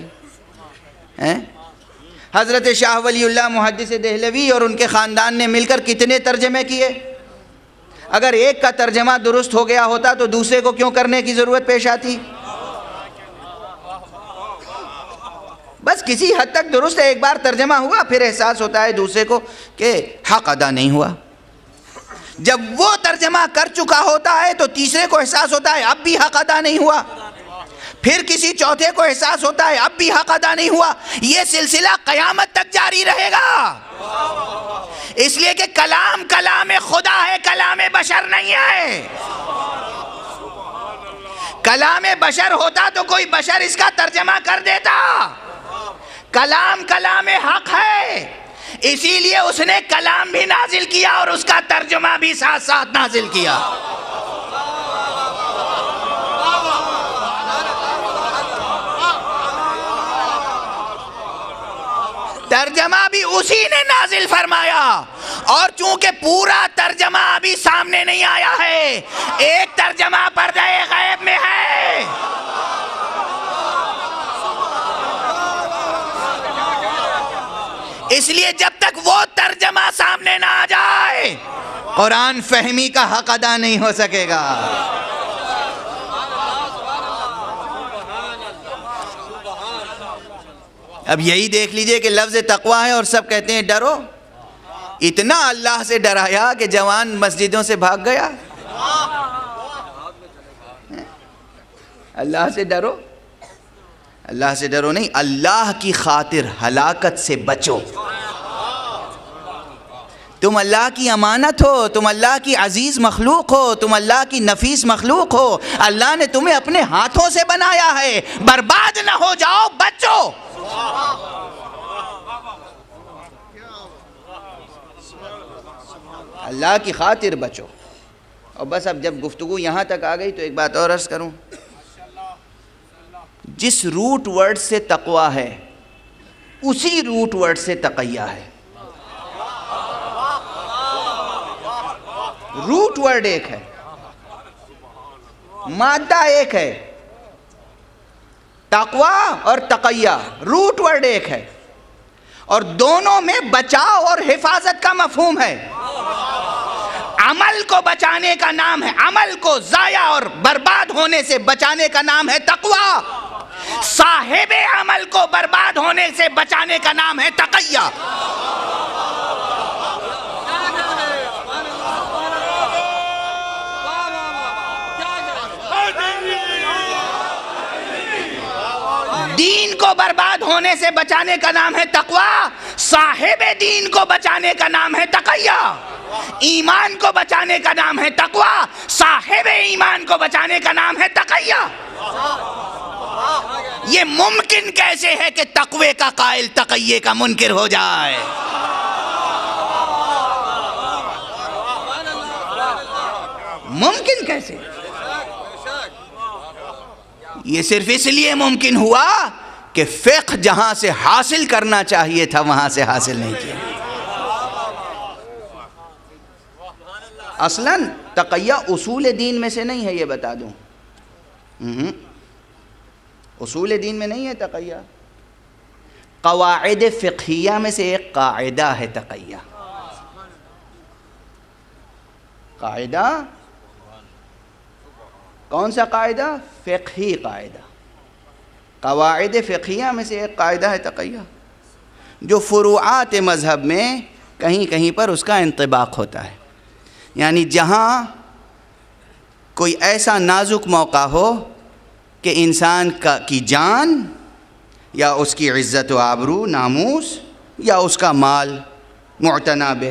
حضرت شاہ ولی اللہ محدث دہلوی اور ان کے خاندان نے مل کر کتنے ترجمے کیے؟ اگر ایک کا ترجمہ درست ہو گیا ہوتا تو دوسرے کو کیوں کرنے کی ضرورت پیش آتی؟ بس کسی حد تک درست ہے، ایک بار ترجمہ ہوا پھر احساس ہوتا ہے دوسرے کو کہ حق ادا نہیں ہوا. جب وہ ترجمہ کر چکا ہوتا ہے تو تیسرے کو احساس ہوتا ہے اب بھی حق ادا نہیں ہوا، پھر کسی چوتھے کو احساس ہوتا ہے اب بھی حق ادا نہیں ہوا. یہ سلسلہ قیامت تک جاری رہے گا، اس لیے کہ کلام کلام خدا ہے، کلام بشر نہیں ہے. کلام بشر ہوتا تو کوئی بشر اس کا ترجمہ کر دیتا. کلام کلام حق ہے، اسی لیے اس نے کلام بھی نازل کیا اور اس کا ترجمہ بھی ساتھ ساتھ نازل کیا. ترجمہ بھی اسی نے نازل فرمایا، اور چونکہ پورا ترجمہ ابھی سامنے نہیں آیا ہے، ایک ترجمہ پردہ غیب میں ہے. اس لیے جب تک وہ ترجمہ سامنے نہ آ جائے قرآن فہمی کا حق ادا نہیں ہو سکے گا. اب یہی دیکھ لیجئے کہ لفظ تقوی ہے اور سب کہتے ہیں ڈرو. اتنا اللہ سے ڈرایا کہ جوان مسجدوں سے بھاگ گیا. اللہ سے ڈرو, اللہ سے ڈرو نہیں, اللہ کی خاطر ہلاکت سے بچو. تم اللہ کی امانت ہو, تم اللہ کی عزیز مخلوق ہو, تم اللہ کی نفیس مخلوق ہو. اللہ نے تمہیں اپنے ہاتھوں سے بنایا ہے, برباد نہ ہو جاؤ, بچو. اللہ کی خاطر بچو. اور بس اب جب گفتگو یہاں تک آ گئی تو ایک بات اور عرض کروں. جس روٹ ورڈ سے تقوی ہے اسی روٹ ورڈ سے تقیہ ہے. روٹ ورڈ ایک ہے, مادہ ایک ہے. تقوی اور تقیہ روٹ ورڈ ایک ہے, اور دونوں میں بچاؤ اور حفاظت کا مفہوم ہے. عمل کو بچانے کا نام ہے, عمل کو ضائع اور برباد ہونے سے بچانے کا نام ہے تقوی. صاحب عمل کو برباد ہونے سے بچانے کا نام ہے تقیہ. دین کو برباد ہونے سے بچانے کا نام ہے تقوی, صاحب دین کو بچانے کا نام ہے تقیہ. ایمان کو بچانے کا نام ہے تقوی, صاحب ایمان کو بچانے کا نام ہے تقیہ. یہ ممکن کیسے ہے کہ تقوی کا قائل تقیہ کا منکر ہو جائے؟ ممکن کیسے؟ یہ صرف اس لیے ممکن ہوا کہ فقہ جہاں سے حاصل کرنا چاہیے تھا وہاں سے حاصل نہیں کیا. اصلاً تقیہ اصول دین میں سے نہیں ہے, یہ بتا دوں. اصول دین میں نہیں ہے تقیہ, قواعد فقہیہ میں سے ایک قاعدہ ہے تقیہ. قاعدہ کون سا قاعدہ؟ فقہی قاعدہ. قواعد فقہیہ میں سے ایک قاعدہ ہے تقیہ, جو فروعات مذہب میں کہیں کہیں پر اس کا انطباق ہوتا ہے. یعنی جہاں کوئی ایسا نازک موقع ہو کہ انسان کا کی جان یا اس کی عزت و آبرو, ناموس, یا اس کا مال معتنا بہ,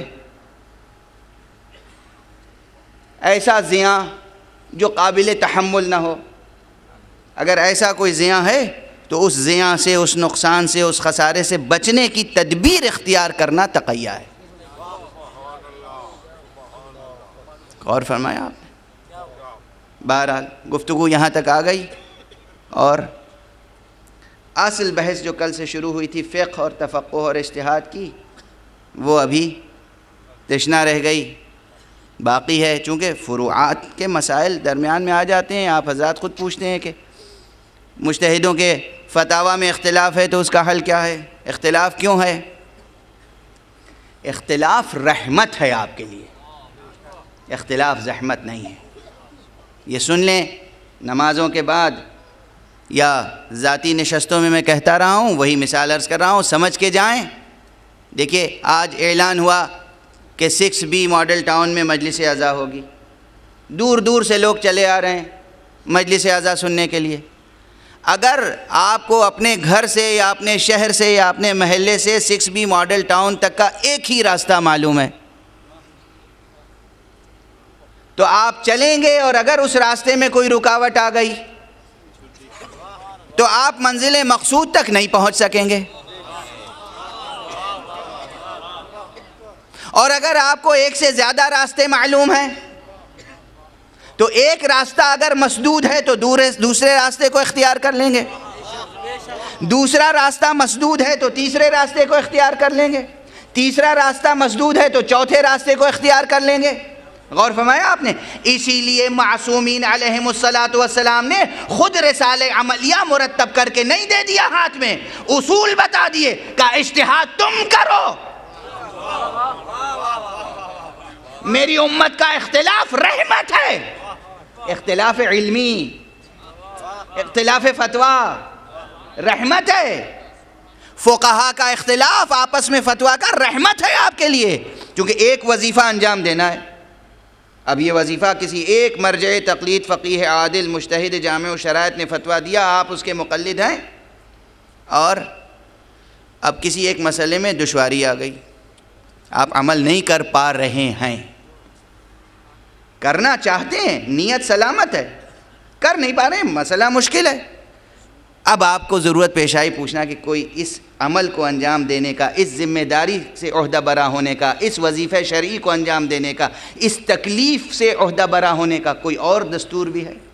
ایسا زیاں جو قابل تحمل نہ ہو, اگر ایسا کوئی زیاں ہے تو اس زیاں سے, اس نقصان سے, اس خسارے سے بچنے کی تدبیر اختیار کرنا تقیہ ہے. غور فرمایا آپ نے. بہرحال گفتگو یہاں تک آ گئی, اور اصل بحث جو کل سے شروع ہوئی تھی فقہ اور تفقہ اور اجتہاد کی, وہ ابھی تشنا رہ گئی. باقی ہے, چونکہ فروعات کے مسائل درمیان میں آ جاتے ہیں. آپ حضرات خود پوچھتے ہیں کہ مجتہدوں کے فتاویٰ میں اختلاف ہے تو اس کا حل کیا ہے؟ اختلاف کیوں ہے؟ اختلاف رحمت ہے آپ کے لیے, اختلاف زحمت نہیں ہے. یہ سن لیں, نمازوں کے بعد یا ذاتی نشستوں میں میں کہتا رہا ہوں, وہی مثال عرض کر رہا ہوں, سمجھ کے جائیں. دیکھیے آج اعلان ہوا کہ سکس بی ماڈل ٹاؤن میں مجلس اعزا ہوگی. دور دور سے لوگ چلے آ رہے ہیں مجلس اعزا سننے کے لیے. اگر آپ کو اپنے گھر سے یا اپنے شہر سے یا اپنے محلے سے سکس بی ماڈل ٹاؤن تک کا ایک ہی راستہ معلوم ہے تو آپ چلیں گے, اور اگر اس راستے میں کوئی رکاوٹ آ گئی تو آپ منزل مقصود تک نہیں پہنچ سکیں گے. اور اگر آپ کو ایک سے زیادہ راستے معلوم ہیں تو ایک راستہ اگر مسدود ہے تو دوسرے راستے کو اختیار کر لیں گے, دوسرا راستہ مسدود ہے تو تیسرے راستے کو اختیار کر لیں گے, تیسرا راستہ مسدود ہے تو چوتھے راستے کو اختیار کر لیں گے. غور فرمایا آپ نے. اسی لیے معصومین علیہم الصلاۃ والسلام نے خود رسالہ عملیہ مرتب کر کے نہیں دے دیا ہاتھ میں, اصول بتا دیے کہ اجتہاد تم کرو. میری امت کا اختلاف رحمت ہے, اختلاف علمی, اختلاف فتویٰ رحمت ہے. فقہا کا اختلاف آپس میں فتویٰ کا رحمت ہے آپ کے لیے. چونکہ ایک وظیفہ انجام دینا ہے. اب یہ وظیفہ کسی ایک مرجع تقلید فقیہ عادل مجتہد جامع و شرائط نے فتویٰ دیا، آپ اس کے مقلد ہیں، اور اب کسی ایک مسئلے میں دشواری آ گئی، آپ عمل نہیں کر پا رہے ہیں، کرنا چاہتے ہیں، نیت سلامت ہے، کر نہیں پا رہے ہیں، مسئلہ مشکل ہے. اب آپ کو ضرورت پیش آئی پوچھنا کہ کوئی اس عمل کو انجام دینے کا، اس ذمہ داری سے عہدہ برا ہونے کا، اس وظیفہ شرعی کو انجام دینے کا، اس تکلیف سے عہدہ برا ہونے کا کوئی اور دستور بھی ہے؟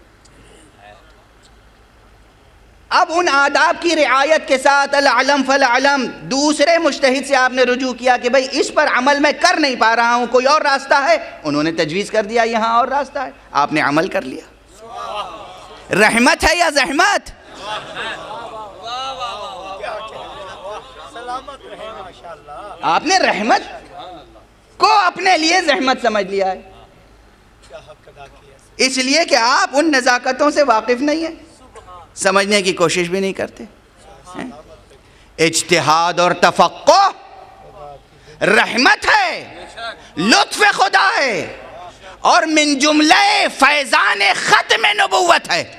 اب ان آداب کی رعایت کے ساتھ العلم فالعلم دوسرے مجتہد سے آپ نے رجوع کیا کہ بھئی اس پر عمل میں کر نہیں پا رہا ہوں، کوئی اور راستہ ہے؟ انہوں نے تجویز کر دیا یہاں اور راستہ ہے، آپ نے عمل کر لیا. رحمت ہے یا زحمت؟ آپ نے رحمت کو اپنے لیے زحمت سمجھ لیا ہے، اس لیے کہ آپ ان نزاکتوں سے واقف نہیں ہیں، سمجھنے کی کوشش بھی نہیں کرتے. اجتہاد اور تفقہ رحمت ہے، لطف خدا ہے، اور من جملہ فیضان ختم نبوت ہے،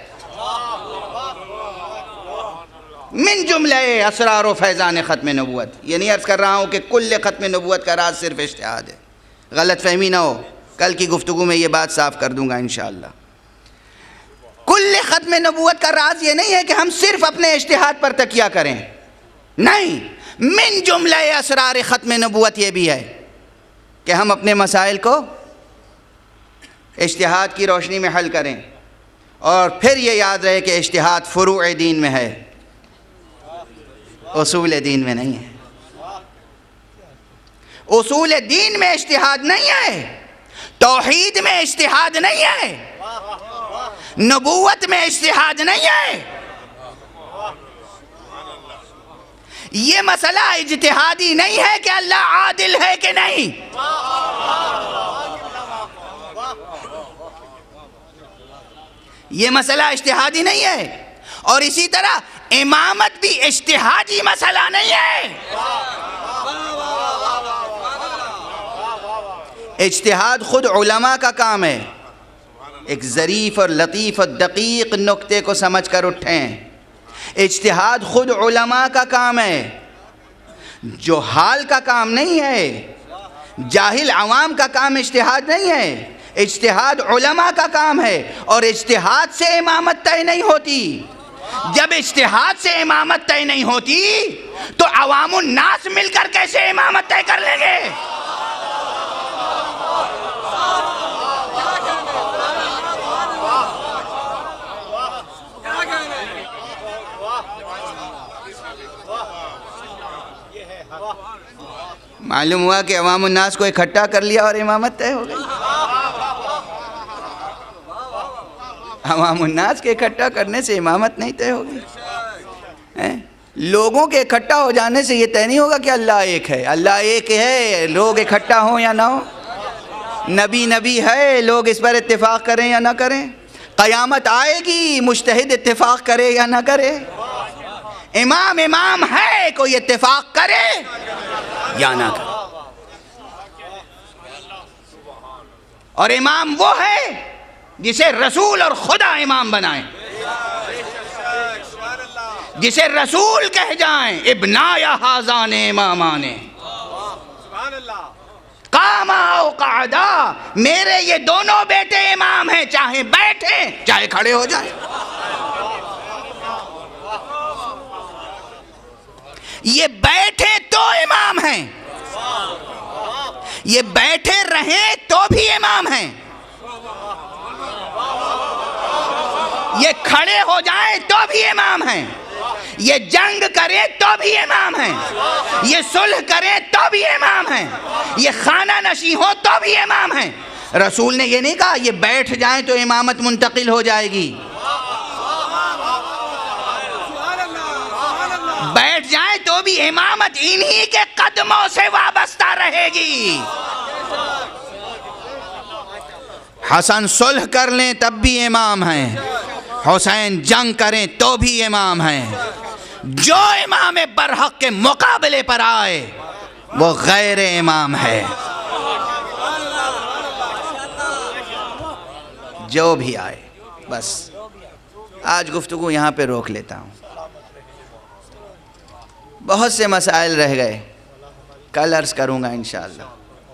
من جملہ اسرار و فیضان ختم نبوت. یہ نہیں عرض کر رہا ہوں کہ کل ختم نبوت کا راز صرف اجتہاد ہے، غلط فہمی نہ ہو، کل کی گفتگو میں یہ بات صاف کر دوں گا انشاءاللہ. کل ختم نبوت کا راز یہ نہیں ہے کہ ہم صرف اپنے اجتہاد پر تکیہ کریں، نہیں، من جملہ اسرار ختم نبوت یہ بھی ہے کہ ہم اپنے مسائل کو اجتہاد کی روشنی میں حل کریں، اور پھر یہ یاد رہے کہ اجتہاد فروع دین میں ہے، اصول دین میں نہیں ہے. اصول دین میں اجتہاد نہیں ہے، توحید میں اجتہاد نہیں ہے، نبوت میں اجتہاد نہیں ہے. یہ مسئلہ اجتہادی نہیں ہے کہ اللہ عادل ہے کہ نہیں، یہ مسئلہ اجتہادی نہیں ہے. اور اسی طرح امامت بھی اجتہادی مسئلہ نہیں ہے. اجتہاد خود علماء کا کام ہے. ایک ظریف اور لطیف اور دقیق نکتے کو سمجھ کر اٹھیں، اجتہاد خود علماء کا کام ہے، جو حال کا کام نہیں ہے، جاہل عوام کا کام اجتہاد نہیں ہے. اجتہاد علماء کا کام ہے، اور اجتہاد سے امامت طے نہیں ہوتی. جب اجتہاد سے امامت طے نہیں ہوتی تو عوام الناس مل کر کیسے امامت طے کر لیں گے؟ معلوم ہوا کہ عوام الناس کو اکٹھا کر لیا اور امامت طے ہو گئی. عوام الناس کے اکٹھا کرنے سے امامت نہیں طے ہوگی. لوگوں کے اکٹھا ہو جانے سے یہ طے نہیں ہوگا کہ اللہ ایک ہے. اللہ ایک ہے، لوگ اکٹھا ہوں یا نہ ہوں. نبی نبی ہے، لوگ اس پر اتفاق کریں یا نہ کریں. قیامت آئے گی، مجتہد اتفاق کرے یا نہ کرے. امام امام ہے، کوئی اتفاق کرے یا نہ کرے. اور امام وہ ہے جسے رسول اور خدا امام بنائیں، جسے رسول کہہ جائیں ابنا یا حاضان امامان قاما او قعدا، میرے یہ دونوں بیٹے امام ہیں، چاہے بیٹھیں چاہے کھڑے ہو جائیں. یہ بیٹھے تو امام ہیں، یہ بیٹھے رہیں تو بھی امام ہیں، یہ کھڑے ہو جائیں تو بھی امام ہیں، یہ جنگ کریں تو بھی امام ہیں، یہ صلح کریں تو بھی امام ہیں، یہ خانہ نشین ہو تو بھی امام ہیں. رسول نے یہ نہیں کہا یہ بیٹھ جائیں تو امامت منتقل ہو جائے گی، بیٹھ جائیں تو بھی امامت انہی کے قدموں سے وابستہ رہے گی. حسن صلح کر لیں تب بھی امام ہیں، حسین جنگ کریں تو بھی امام ہیں. جو امام برحق کے مقابلے پر آئے وہ غیر امام ہے. جو بھی آئے. بس آج گفتگو یہاں پہ روک لیتا ہوں. بہت سے مسائل رہ گئے, کل عرض کروں گا انشاءاللہ.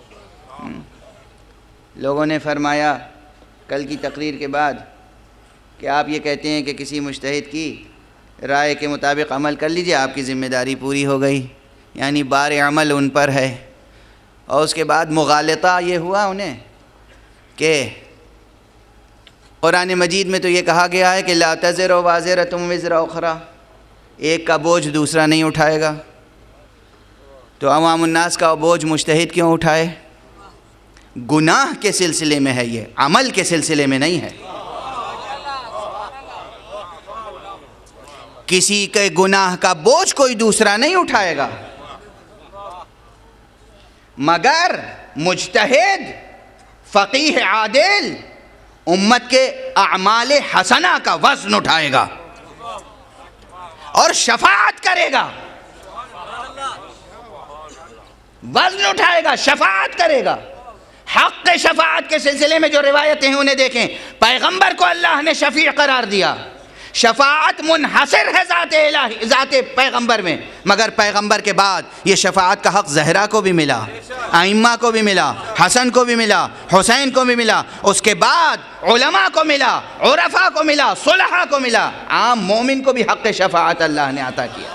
لوگوں نے فرمایا کل کی تقریر کے بعد کہ آپ یہ کہتے ہیں کہ کسی مجتہد کی رائے کے مطابق عمل کر لیجئے, آپ کی ذمہ داری پوری ہو گئی, یعنی بار عمل ان پر ہے. اور اس کے بعد مغالطہ یہ ہوا انہیں کہ قرآن مجید میں تو یہ کہا گیا ہے کہ لا تزر وازرۃ وزر اخری, ایک کا بوجھ دوسرا نہیں اٹھائے گا. تو عوام الناس کا بوجھ مجتہد کیوں اٹھائے؟ گناہ کے سلسلے میں ہے, یہ عمل کے سلسلے میں نہیں ہے. کسی کے گناہ کا بوجھ کوئی دوسرا نہیں اٹھائے گا, مگر مجتہد فقیہ عادل امت کے اعمال حسنہ کا وزن اٹھائے گا اور شفاعت کرے گا. وزن اٹھائے گا, شفاعت کرے گا. حق شفاعت کے سلسلے میں جو روایتیں ہیں انہیں دیکھیں. پیغمبر کو اللہ نے شفیع قرار دیا. شفاعت منحصر ہے ذات الہی, ذات پیغمبر میں, مگر پیغمبر کے بعد یہ شفاعت کا حق زہرا کو بھی ملا, ائمہ کو بھی ملا, حسن کو بھی ملا, حسین کو بھی ملا, اس کے بعد علماء کو ملا, عرفاء کو ملا, صلحاء کو ملا. عام مومن کو بھی حق شفاعت اللہ نے عطا کیا.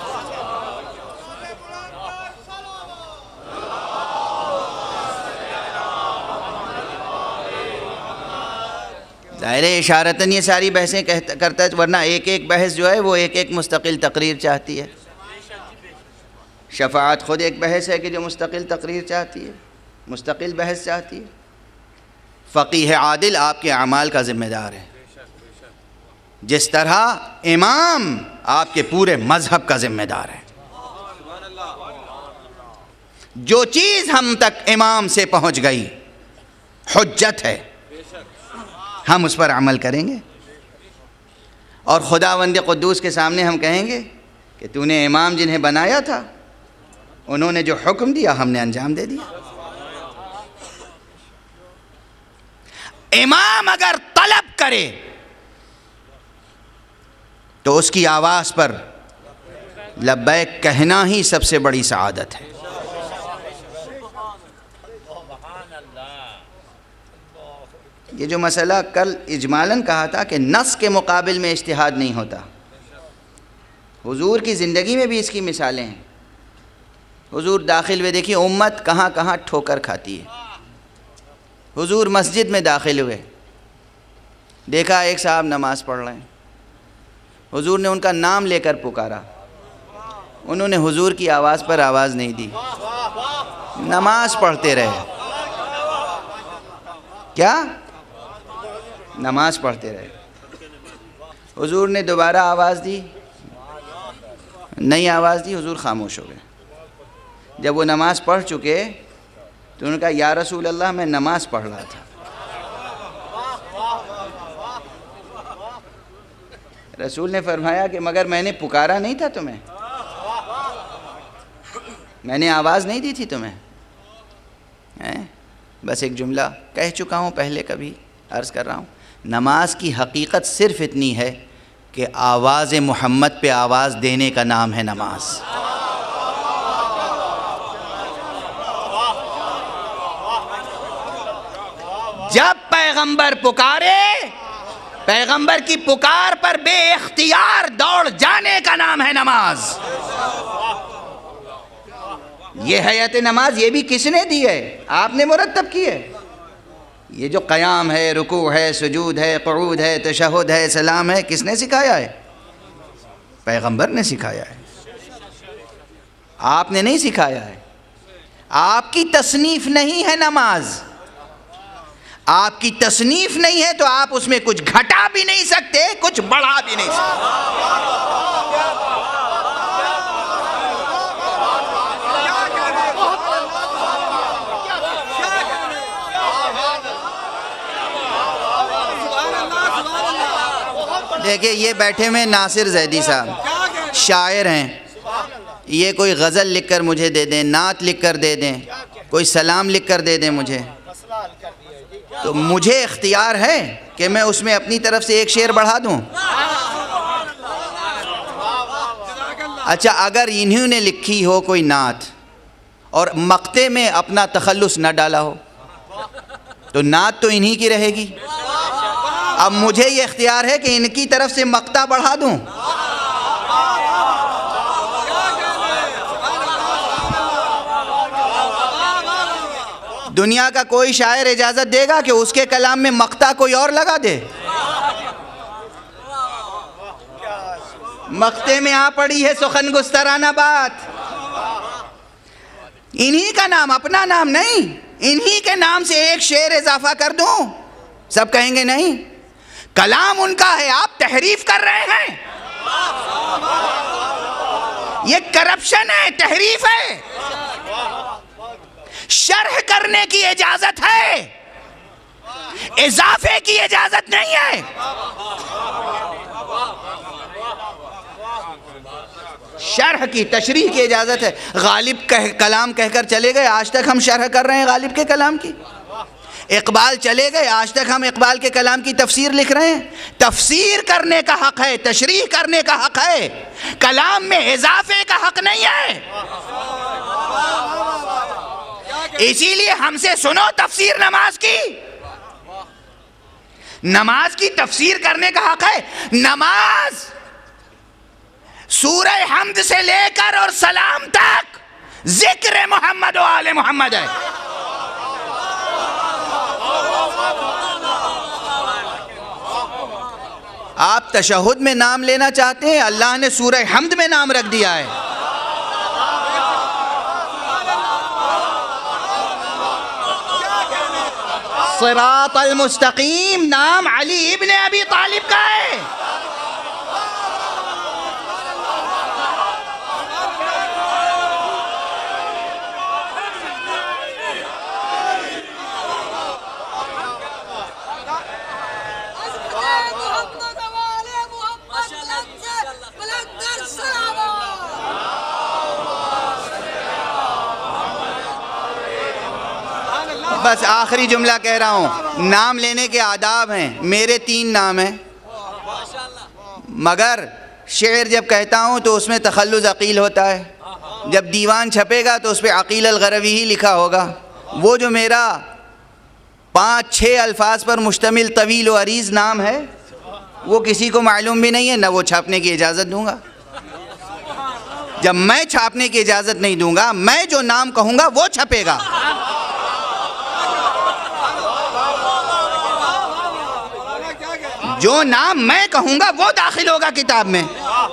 ظاہر اشارتاً یہ ساری بحثیں کرتا ہے, ورنہ ایک ایک بحث جو ہے وہ ایک ایک مستقل تقریر چاہتی ہے. شفاعت خود ایک بحث ہے کہ جو مستقل تقریر چاہتی ہے, مستقل بحث چاہتی ہے. فقیہ عادل آپ کے اعمال کا ذمہ دار ہے, جس طرح امام آپ کے پورے مذہب کا ذمہ دار ہے. جو چیز ہم تک امام سے پہنچ گئی حجت ہے, ہم اس پر عمل کریں گے. اور خداوند قدوس کے سامنے ہم کہیں گے کہ تو نے امام جنہیں بنایا تھا انہوں نے جو حکم دیا ہم نے انجام دے دیا. امام اگر طلب کرے تو اس کی آواز پر لبیک کہنا ہی سب سے بڑی سعادت ہے. یہ جو مسئلہ کل اجمالاً کہا تھا کہ نص کے مقابل میں اجتہاد نہیں ہوتا, حضور کی زندگی میں بھی اس کی مثالیں ہیں. حضور داخل ہوئے, دیکھیے امت کہاں کہاں ٹھوکر کھاتی ہے. حضور مسجد میں داخل ہوئے, دیکھا ایک صاحب نماز پڑھ رہے ہیں, حضور نے ان کا نام لے کر پکارا, انہوں نے حضور کی آواز پر آواز نہیں دی, نماز پڑھتے رہے. کیا؟ نماز پڑھتے رہے. حضور نے دوبارہ آواز دی, نئی آواز دی, حضور خاموش ہو گئے. جب وہ نماز پڑھ چکے تو انہوں نے کہا یا رسول اللہ میں نماز پڑھ رہا تھا. رسول نے فرمایا کہ مگر میں نے پکارا نہیں تھا تمہیں, میں نے آواز نہیں دی تھی تمہیں. بس ایک جملہ کہہ چکا ہوں پہلے, کبھی عرض کر رہا ہوں, نماز کی حقیقت صرف اتنی ہے کہ آواز محمد پہ آواز دینے کا نام ہے نماز. جب پیغمبر پکارے, پیغمبر کی پکار پر بے اختیار دوڑ جانے کا نام ہے نماز. یہ حیات نماز یہ بھی کس نے دی ہے؟ آپ نے مرتب کی ہے. یہ جو قیام ہے, رکوع ہے, سجود ہے, قعود ہے, تشہد ہے, سلام ہے, کس نے سکھایا ہے؟ پیغمبر نے سکھایا ہے, آپ نے نہیں سکھایا ہے. آپ کی تصنیف نہیں ہے نماز, آپ کی تصنیف نہیں ہے تو آپ اس میں کچھ گھٹا بھی نہیں سکتے, کچھ بڑھا بھی نہیں سکتے. دیکھیں یہ بیٹھے میں ناصر زیدی صاحب شاعر ہیں, یہ کوئی غزل لکھ کر مجھے دے دیں, نعت لکھ کر دے دیں, کوئی سلام لکھ کر دے دیں مجھے, تو مجھے اختیار ہے کہ کہ میں اس میں اپنی طرف سے ایک شعر بڑھا دوں؟ اچھا اگر انہوں نے لکھی ہو کوئی نعت اور مقطع میں اپنا تخلص نہ ڈالا ہو تو نعت تو انہی کی رہے گی. اب مجھے یہ اختیار ہے کہ ان کی طرف سے مقطع بڑھا دوں. دنیا کا کوئی شاعر اجازت دے گا کہ اس کے کلام میں مقطع کوئی اور لگا دے؟ مقطع میں آ پڑی ہے سخن گسترانہ بات. انہی کا نام، اپنا نام نہیں، انہی کے نام سے ایک شعر اضافہ کر دوں؟ سب کہیں گے نہیں، کلام ان کا ہے، آپ تحریف کر رہے ہیں. یہ کرپشن ہے، تحریف ہے. شرح کرنے کی اجازت ہے، اضافے کی اجازت نہیں ہے. شرح کی، تشریح کی اجازت ہے. غالب کلام کہہ کر چلے گئے، آج تک ہم شرح کر رہے ہیں غالب کے کلام کی. اقبال چلے گئے، آج تک ہم اقبال کے کلام کی تفسیر لکھ رہے ہیں. تفسیر کرنے کا حق ہے، تشریح کرنے کا حق ہے، کلام میں اضافے کا حق نہیں ہے. اسی لیے ہم سے سنو تفسیر نماز کی. نماز کی تفسیر کرنے کا حق ہے. نماز سورہ حمد سے لے کر اور سلام تک ذکر محمد و آل محمد ہے. آپ تشہد میں نام لینا چاہتے ہیں، اللہ نے سورہ حمد میں نام رکھ دیا ہے. صراط المستقیم نام علی ابن ابی طالب کا ہے. بس آخری جملہ کہہ رہا ہوں، نام لینے کے آداب ہیں. میرے تین نام ہیں، مگر شعر جب کہتا ہوں تو اس میں تخلص عقیل ہوتا ہے. جب دیوان چھپے گا تو اس پہ عقیل الغروی ہی لکھا ہوگا. وہ جو میرا پانچ چھ الفاظ پر مشتمل طویل و عریض نام ہے وہ کسی کو معلوم بھی نہیں ہے، نہ وہ چھاپنے کی اجازت دوں گا. جب میں چھاپنے کی اجازت نہیں دوں گا، میں جو نام کہوں گا وہ چھپے گا. جو نام میں کہوں گا وہ داخل ہوگا کتاب میں.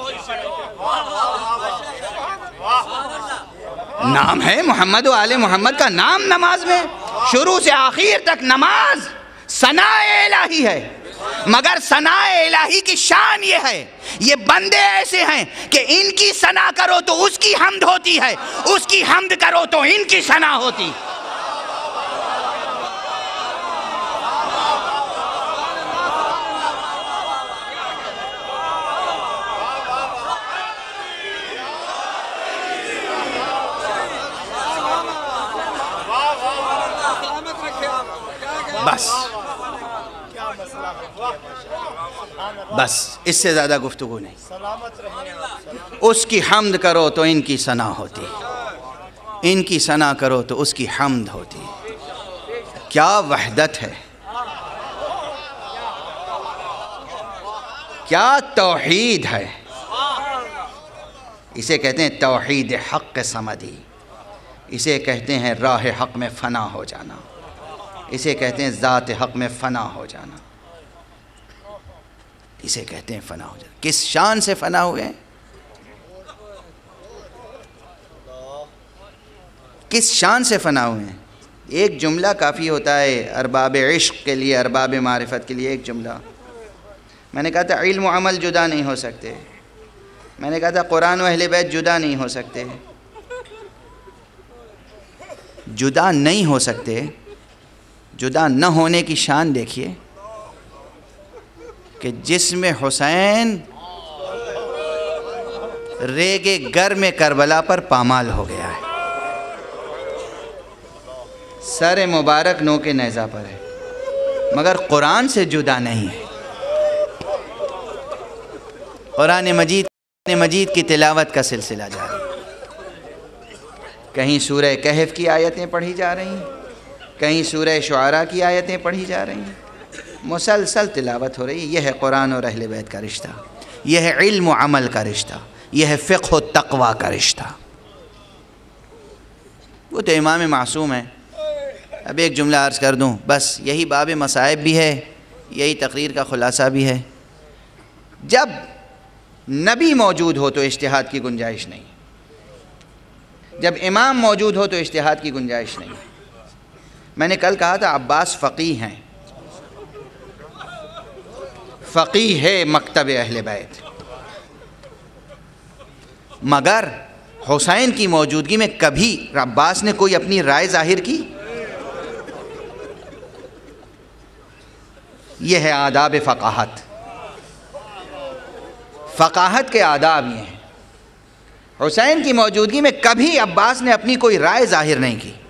نام ہے محمد و آل محمد کا نام نماز میں، شروع سے آخر تک نماز ثناء الہی ہے. مگر ثناء الہی کی شان یہ ہے، یہ بندے ایسے ہیں کہ ان کی ثنا کرو تو اس کی حمد ہوتی ہے، اس کی حمد کرو تو ان کی ثنا ہوتی. بس بس اس سے زیادہ گفتگو نہیں. اس کی حمد کرو تو ان کی ثنا ہوتی، ان کی ثنا کرو تو اس کی حمد ہوتی. کیا وحدت ہے، کیا توحید ہے. اسے کہتے ہیں توحید حق صمدی، اسے کہتے ہیں راہ حق میں فنا ہو جانا، اسے کہتے ہیں ذات حق میں فنا ہو جانا، اسے کہتے ہیں فنا ہو جانا. کس شان سے فنا ہوئے ہیں، کس شان سے فنا ہوئے ہیں. ایک جملہ کافی ہوتا ہے ارباب عشق کے لیے، ارباب معرفت کے لیے. ایک جملہ میں نے کہا تھا علم و عمل جدا نہیں ہو سکتے. میں نے کہا تھا قرآن و اہل بیت جدا نہیں ہو سکتے. جدا نہیں ہو سکتے. جدا نہ ہونے کی شان دیکھیے کہ جسم حسین ریگ گر میں کربلا پر پامال ہو گیا ہے، سر مبارک نو کے نیزہ پر ہے. مگر قرآن سے جدا نہیں ہے۔ قرآن مجید مجید کی تلاوت کا سلسلہ جاری ہے۔ کہیں سورہ کہف کی آیتیں پڑھی جا رہی ہیں، کہیں سورہ شعراء کی آیتیں پڑھی جا رہی ہیں، مسلسل تلاوت ہو رہی ہے۔ یہ ہے قرآن اور اہل بیت کا رشتہ، یہ ہے علم و عمل کا رشتہ، یہ ہے فقہ و تقوی کا رشتہ۔ وہ تو امام معصوم ہے۔ اب ایک جملہ عرض کر دوں، بس یہی باب مصائب بھی ہے، یہی تقریر کا خلاصہ بھی ہے۔ جب نبی موجود ہو تو اجتہاد کی گنجائش نہیں، جب امام موجود ہو تو اجتہاد کی گنجائش نہیں۔ میں نے کل کہا تھا عباس فقیہ ہیں، فقیہ ہے مکتب اہل بیت، مگر حسین کی موجودگی میں کبھی عباس نے کوئی اپنی رائے ظاہر کی؟ یہ ہے آداب فقاہت، فقاہت کے آداب یہ ہیں۔ حسین کی موجودگی میں کبھی عباس نے اپنی کوئی رائے ظاہر نہیں کی،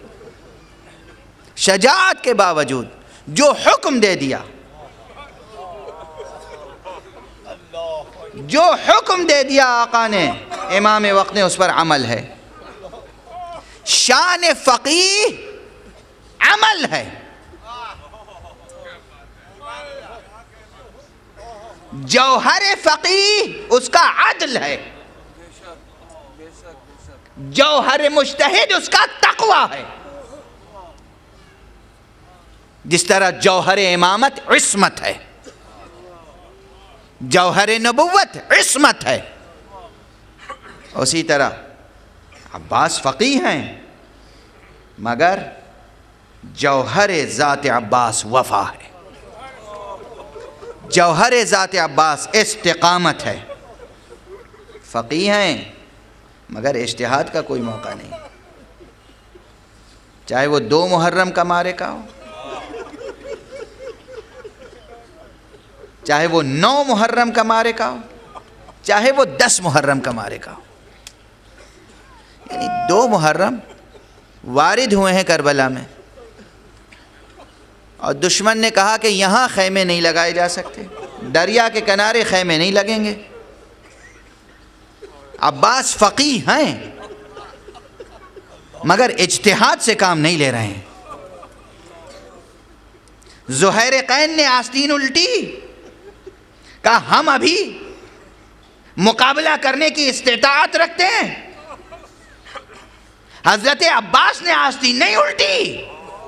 شجاعت کے باوجود جو حکم دے دیا، جو حکم دے دیا آقا نے، امام وقت نے اس پر عمل ہے۔ شان فقیہ عمل ہے، جوہر فقیہ اس کا عدل ہے، جوہر مجتہد اس کا تقوی ہے۔ جس طرح جوہر امامت عصمت ہے، جوہر نبوت عصمت ہے، اسی طرح عباس فقیہ ہیں، مگر جوہر ذات عباس وفا ہے، جوہر ذات عباس استقامت ہے۔ فقیہ ہیں مگر اجتہاد کا کوئی موقع نہیں، چاہے وہ دو محرم کا معرکہ ہو، چاہے وہ نو محرم کا معرکہ ہو، چاہے وہ دس محرم کا معرکہ ہو۔ یعنی دو محرم وارد ہوئے ہیں کربلا میں، اور دشمن نے کہا کہ یہاں خیمے نہیں لگائے جا سکتے، دریا کے کنارے خیمے نہیں لگیں گے۔ عباس فقیہ ہیں مگر اجتہاد سے کام نہیں لے رہے ہیں۔ زہیرقین نے آستین الٹی، کہا ہم ابھی مقابلہ کرنے کی استطاعت رکھتے ہیں۔ حضرت عباس نے آستین نہیں الٹی،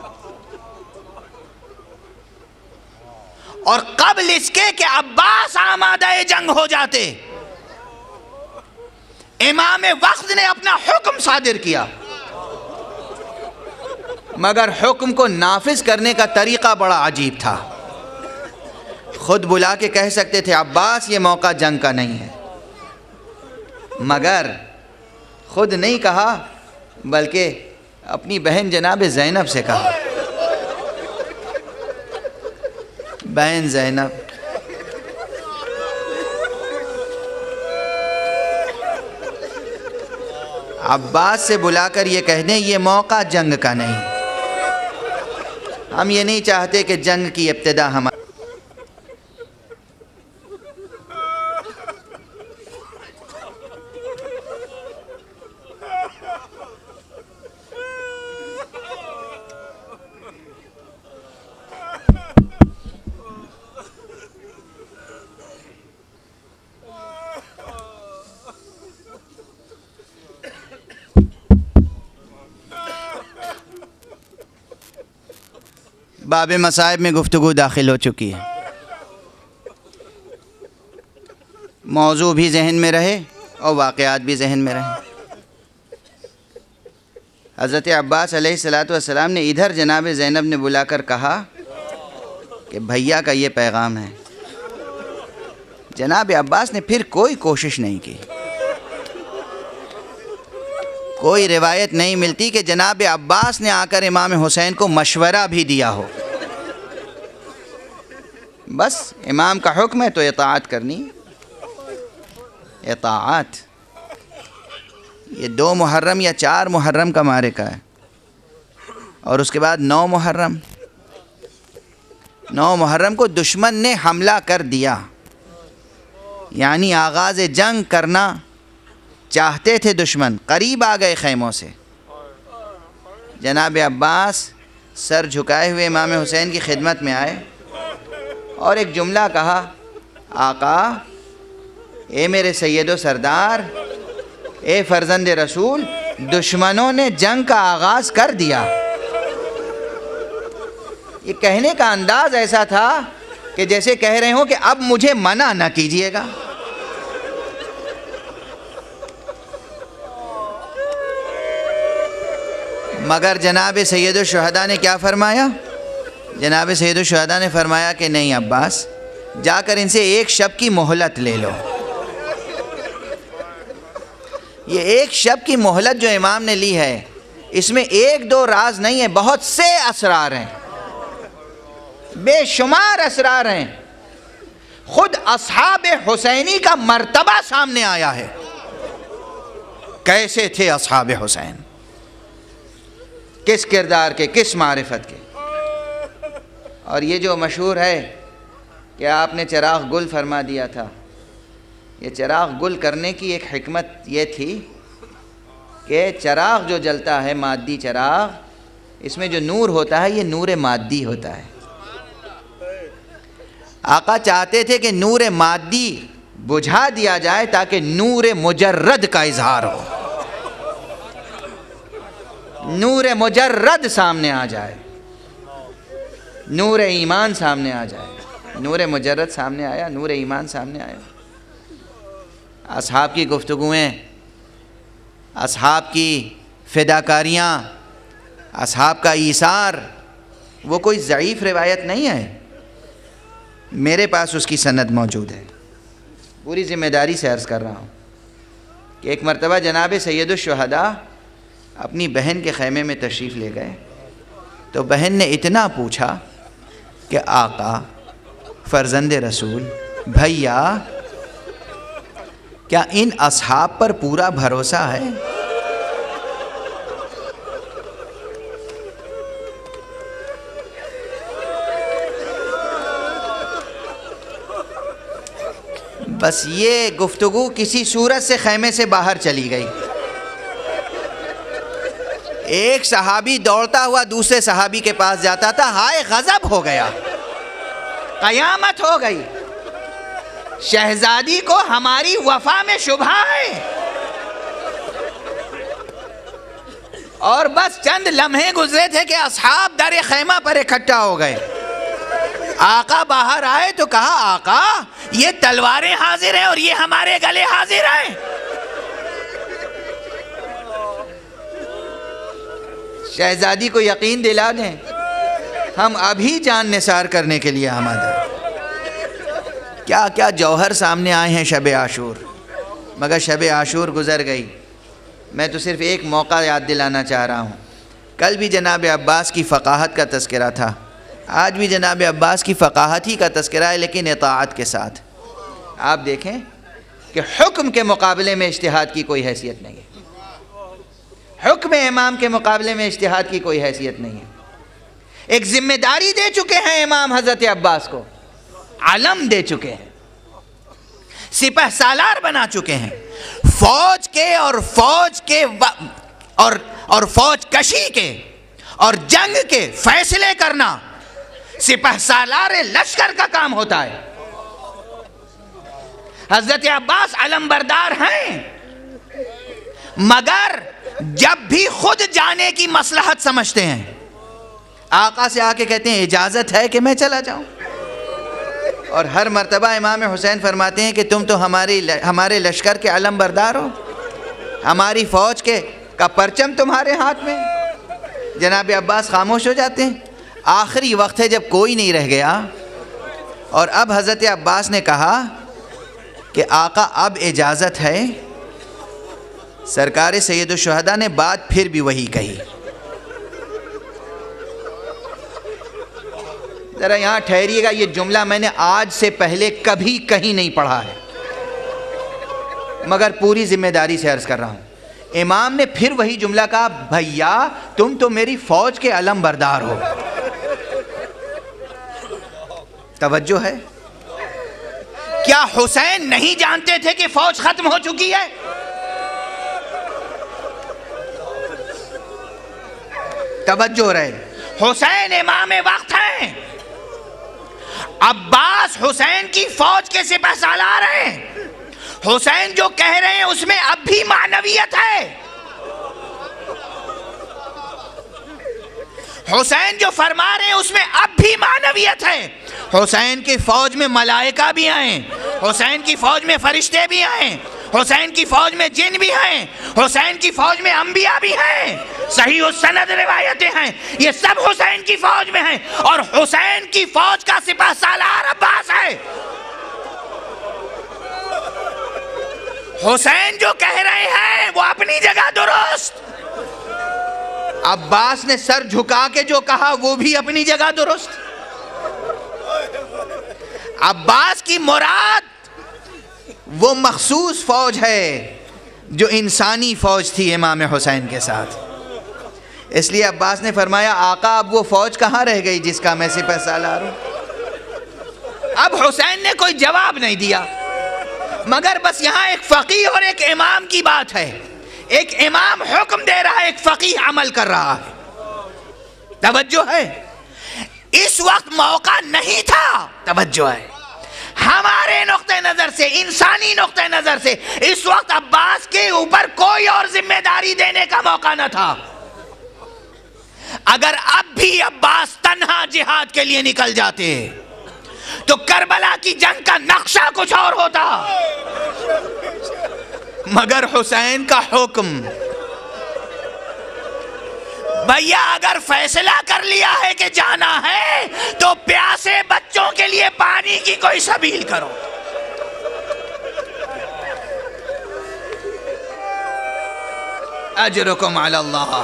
اور قبل اس کے کہ عباس آمادہ جنگ ہو جاتے، امام وقت نے اپنا حکم صادر کیا، مگر حکم کو نافذ کرنے کا طریقہ بڑا عجیب تھا۔ خود بلا کے کہہ سکتے تھے عباس یہ موقع جنگ کا نہیں ہے، مگر خود نہیں کہا بلکہ اپنی بہن جناب زینب سے کہا۔ بہن زینب عباس سے بلا کر یہ کہہ دیں یہ موقع جنگ کا نہیں، ہم یہ نہیں چاہتے کہ جنگ کی ابتدا ہمارے۔ باب مصائب میں گفتگو داخل ہو چکی ہے، موضوع بھی ذہن میں رہے اور واقعات بھی ذہن میں رہے۔ حضرت عباس علیہ الصلوۃ والسلام نے ادھر جناب زینب نے بلا کر کہا کہ بھیا کا یہ پیغام ہے۔ جناب عباس نے پھر کوئی کوشش نہیں کی، کوئی روایت نہیں ملتی کہ جناب عباس نے آ کر امام حسین کو مشورہ بھی دیا ہو۔ بس امام کا حکم ہے تو اطاعت کرنی، اطاعت۔ یہ دو محرم یا چار محرم کا معرکہ ہے، اور اس کے بعد نو محرم، نو محرم کو دشمن نے حملہ کر دیا، یعنی آغاز جنگ کرنا چاہتے تھے دشمن، قریب آ گئے خیموں سے۔ جناب عباس سر جھکائے ہوئے امام حسین کی خدمت میں آئے اور ایک جملہ کہا، آقا، اے میرے سید و سردار، اے فرزند رسول، دشمنوں نے جنگ کا آغاز کر دیا۔ یہ کہنے کا انداز ایسا تھا کہ جیسے کہہ رہے ہوں کہ اب مجھے منع نہ کیجیے گا۔ مگر جناب سید الشہداء نے کیا فرمایا؟ جناب سید الشہداء نے فرمایا کہ نہیں عباس، جا کر ان سے ایک شب کی مہلت لے لو۔ یہ ایک شب کی مہلت جو امام نے لی ہے، اس میں ایک دو راز نہیں ہے، بہت سے اسرار ہیں، بے شمار اسرار ہیں۔ خود اصحاب حسینی کا مرتبہ سامنے آیا ہے، کیسے تھے اصحاب حسین، کس کردار کے، کس معرفت کے۔ اور یہ جو مشہور ہے کہ آپ نے چراغ گل فرما دیا تھا، یہ چراغ گل کرنے کی ایک حکمت یہ تھی کہ چراغ جو جلتا ہے، مادی چراغ، اس میں جو نور ہوتا ہے یہ نور مادی ہوتا ہے۔ آقا چاہتے تھے کہ نور مادی بجھا دیا جائے تاکہ نور مجرد کا اظہار ہو، نور مجرد سامنے آ جائے، نور ایمان سامنے آ جائے۔ نور مجرد سامنے آیا، نور ایمان سامنے آیا۔ اصحاب کی گفتگویں، اصحاب کی فداکاریاں، اصحاب کا ایثار، وہ کوئی ضعیف روایت نہیں ہے، میرے پاس اس کی سند موجود ہے۔ پوری ذمہ داری سے عرض کر رہا ہوں کہ ایک مرتبہ جناب سید الشہداء اپنی بہن کے خیمے میں تشریف لے گئے تو بہن نے اتنا پوچھا کہ آقا، فرزند رسول، بھیا، کیا ان اصحاب پر پورا بھروسہ ہے؟ بس یہ گفتگو کسی صورت سے خیمے سے باہر چلی گئی۔ ایک صحابی دوڑتا ہوا دوسرے صحابی کے پاس جاتا تھا، ہائے غضب ہو گیا، قیامت ہو گئی، شہزادی کو ہماری وفا میں شبہ ہے۔ اور بس چند لمحے گزرے تھے کہ اصحاب در خیمہ پر اکٹھا ہو گئے۔ آقا باہر آئے تو کہا، آقا یہ تلواریں حاضر ہیں اور یہ ہمارے گلے حاضر ہیں۔ شہزادی کو یقین دلا دیں، ہم ابھی جان نثار کرنے کے لیے آمادہ ہیں۔ کیا کیا جوہر سامنے آئے ہیں شب عاشور، مگر شب عاشور گزر گئی۔ میں تو صرف ایک موقع یاد دلانا چاہ رہا ہوں۔ کل بھی جناب عباس کی فقاہت کا تذکرہ تھا، آج بھی جناب عباس کی فقاہت ہی کا تذکرہ ہے، لیکن اطاعت کے ساتھ۔ آپ دیکھیں کہ حکم کے مقابلے میں اجتہاد کی کوئی حیثیت نہیں ہے، حکم امام کے مقابلے میں اجتہاد کی کوئی حیثیت نہیں ہے۔ ایک ذمہ داری دے چکے ہیں امام حضرت عباس کو، علم دے چکے ہیں، سپہ سالار بنا چکے ہیں، فوج کے اور فوج کے اور اور فوج کشی کے اور جنگ کے فیصلے کرنا سپہ سالار لشکر کا کام ہوتا ہے۔ حضرت عباس علم بردار ہیں، مگر جب بھی خود جانے کی مصلحت سمجھتے ہیں، آقا سے آ کے کہتے ہیں اجازت ہے کہ میں چلا جاؤں، اور ہر مرتبہ امام حسین فرماتے ہیں کہ تم تو ہماری ہمارے لشکر کے علم بردار ہو، ہماری فوج کے کا پرچم تمہارے ہاتھ میں۔ جناب عباس خاموش ہو جاتے ہیں۔ آخری وقت ہے جب کوئی نہیں رہ گیا، اور اب حضرت عباس نے کہا کہ آقا اب اجازت ہے۔ سرکار سید الشہداء نے بات پھر بھی وہی کہی۔ ذرا یہاں ٹھہریے گا، یہ جملہ میں نے آج سے پہلے کبھی کہیں نہیں پڑھا ہے، مگر پوری ذمہ داری سے عرض کر رہا ہوں۔ امام نے پھر وہی جملہ کہا، بھیا تم تو میری فوج کے علم بردار ہو، توجہ ہے؟ کیا حسین نہیں جانتے تھے کہ فوج ختم ہو چکی ہے؟ توجہ رہے، حسین امام وقت ہیں، عباس حسین کی فوج کے سپہ سالار ہیں، حسین جو کہہ رہے ہیں اس میں اب بھی معنویت ہے، حسین جو فرما رہے ہیں اس میں اب بھی معنویت ہے۔ حسین کی فوج میں ملائکہ بھی ہیں، حسین کی فوج میں فرشتے بھی ہیں، حسین کی فوج میں جن بھی ہیں، حسین کی فوج میں انبیاء بھی ہیں، صحیح السند روایتیں ہیں، یہ سب حسین کی فوج میں ہیں، اور حسین کی فوج کا سپہ سالار عباس ہے۔ حسین جو کہہ رہے ہیں وہ اپنی جگہ درست، عباس نے سر جھکا کے جو کہا وہ بھی اپنی جگہ درست۔ عباس کی مراد وہ مخصوص فوج ہے جو انسانی فوج تھی امام حسین کے ساتھ، اس لیے عباس نے فرمایا آقا اب وہ فوج کہاں رہ گئی جس کا میں سپہ سالار ہوں؟ اب حسین نے کوئی جواب نہیں دیا، مگر بس یہاں ایک فقیہ اور ایک امام کی بات ہے، ایک امام حکم دے رہا ہے، ایک فقیہ عمل کر رہا ہے۔ توجہ ہے؟ اس وقت موقع نہیں تھا، توجہ ہے، ہمارے نقطہ نظر سے، انسانی نقطہ نظر سے اس وقت عباس کے اوپر کوئی اور ذمہ داری دینے کا موقع نہ تھا۔ اگر اب بھی عباس تنہا جہاد کے لیے نکل جاتے تو کربلا کی جنگ کا نقشہ کچھ اور ہوتا، مگر حسین کا حکم، بھیا اگر فیصلہ کر لیا ہے کہ جانا ہے تو پیاسے بچوں کے لیے پانی کی کوئی سبیل کرو۔ اجرکم علی اللہ۔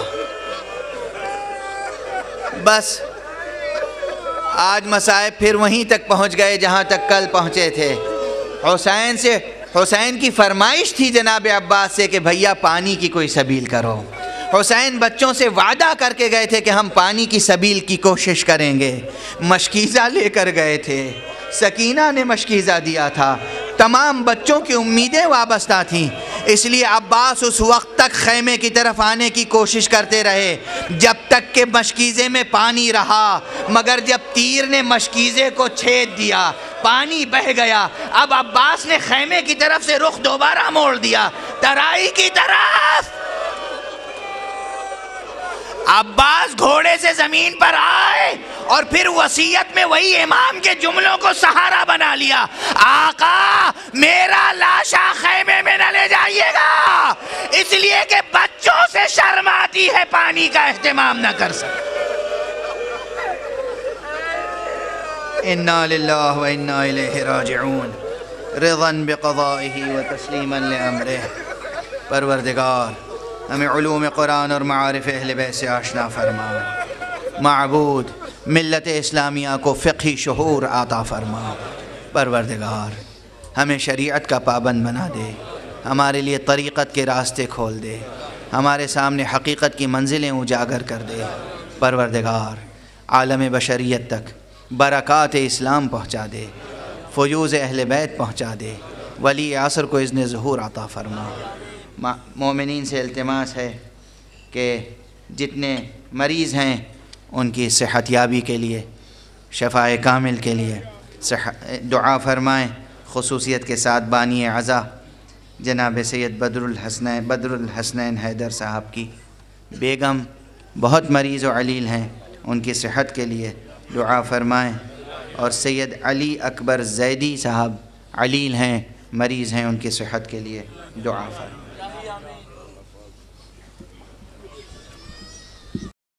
بس آج مصائب پھر وہیں تک پہنچ گئے جہاں تک کل پہنچے تھے۔ حسین سے حسین کی فرمائش تھی جناب عباس سے کہ بھیا پانی کی کوئی سبیل کرو۔ حسین بچوں سے وعدہ کر کے گئے تھے کہ ہم پانی کی سبیل کی کوشش کریں گے، مشکیزہ لے کر گئے تھے، سکینہ نے مشکیزہ دیا تھا، تمام بچوں کی امیدیں وابستہ تھیں، اس لیے عباس اس وقت تک خیمے کی طرف آنے کی کوشش کرتے رہے جب تک کہ مشکیزے میں پانی رہا، مگر جب تیر نے مشکیزے کو چھید دیا، پانی بہہ گیا، اب عباس نے خیمے کی طرف سے رخ دوبارہ موڑ دیا ترائی کی طرف۔ عباس گھوڑے سے زمین پر آئے اور پھر وصیت میں وہی امام کے جملوں کو سہارا بنا لیا، آقا میرا لاشا خیمے میں نہ لے جائیے گا، اس لیے کہ بچوں سے شرم آتی ہے پانی کا اہتمام نہ کر سکے۔ انا للہ و انا الیہ راجعون، رضا بقضائہ و تسلیما لامرہ۔ پروردگار ہمیں علوم قرآن اور معارف اہل بیت سے آشنا فرما، معبود ملت اسلامیہ کو فقہی شعور عطا فرما۔ پروردگار ہمیں شریعت کا پابند بنا دے، ہمارے لیے طریقت کے راستے کھول دے، ہمارے سامنے حقیقت کی منزلیں اجاگر کر دے۔ پروردگار عالم بشریت تک برکات اسلام پہنچا دے، فیوز اہل بیت پہنچا دے، ولی عصر کو اذن ظہور عطا فرما۔ مومنین سے التماس ہے کہ جتنے مریض ہیں ان کی صحت یابی کے لیے، شفاء کامل کے لیے دعا فرمائیں، خصوصیت کے ساتھ بانی عزا جناب سید بدر الحسنین بدر الحسنین حیدر صاحب کی بیگم بہت مریض و علیل ہیں، ان کی صحت کے لیے دعا فرمائیں، اور سید علی اکبر زیدی صاحب علیل ہیں، مریض ہیں، ان کی صحت کے لیے دعا فرمائیں۔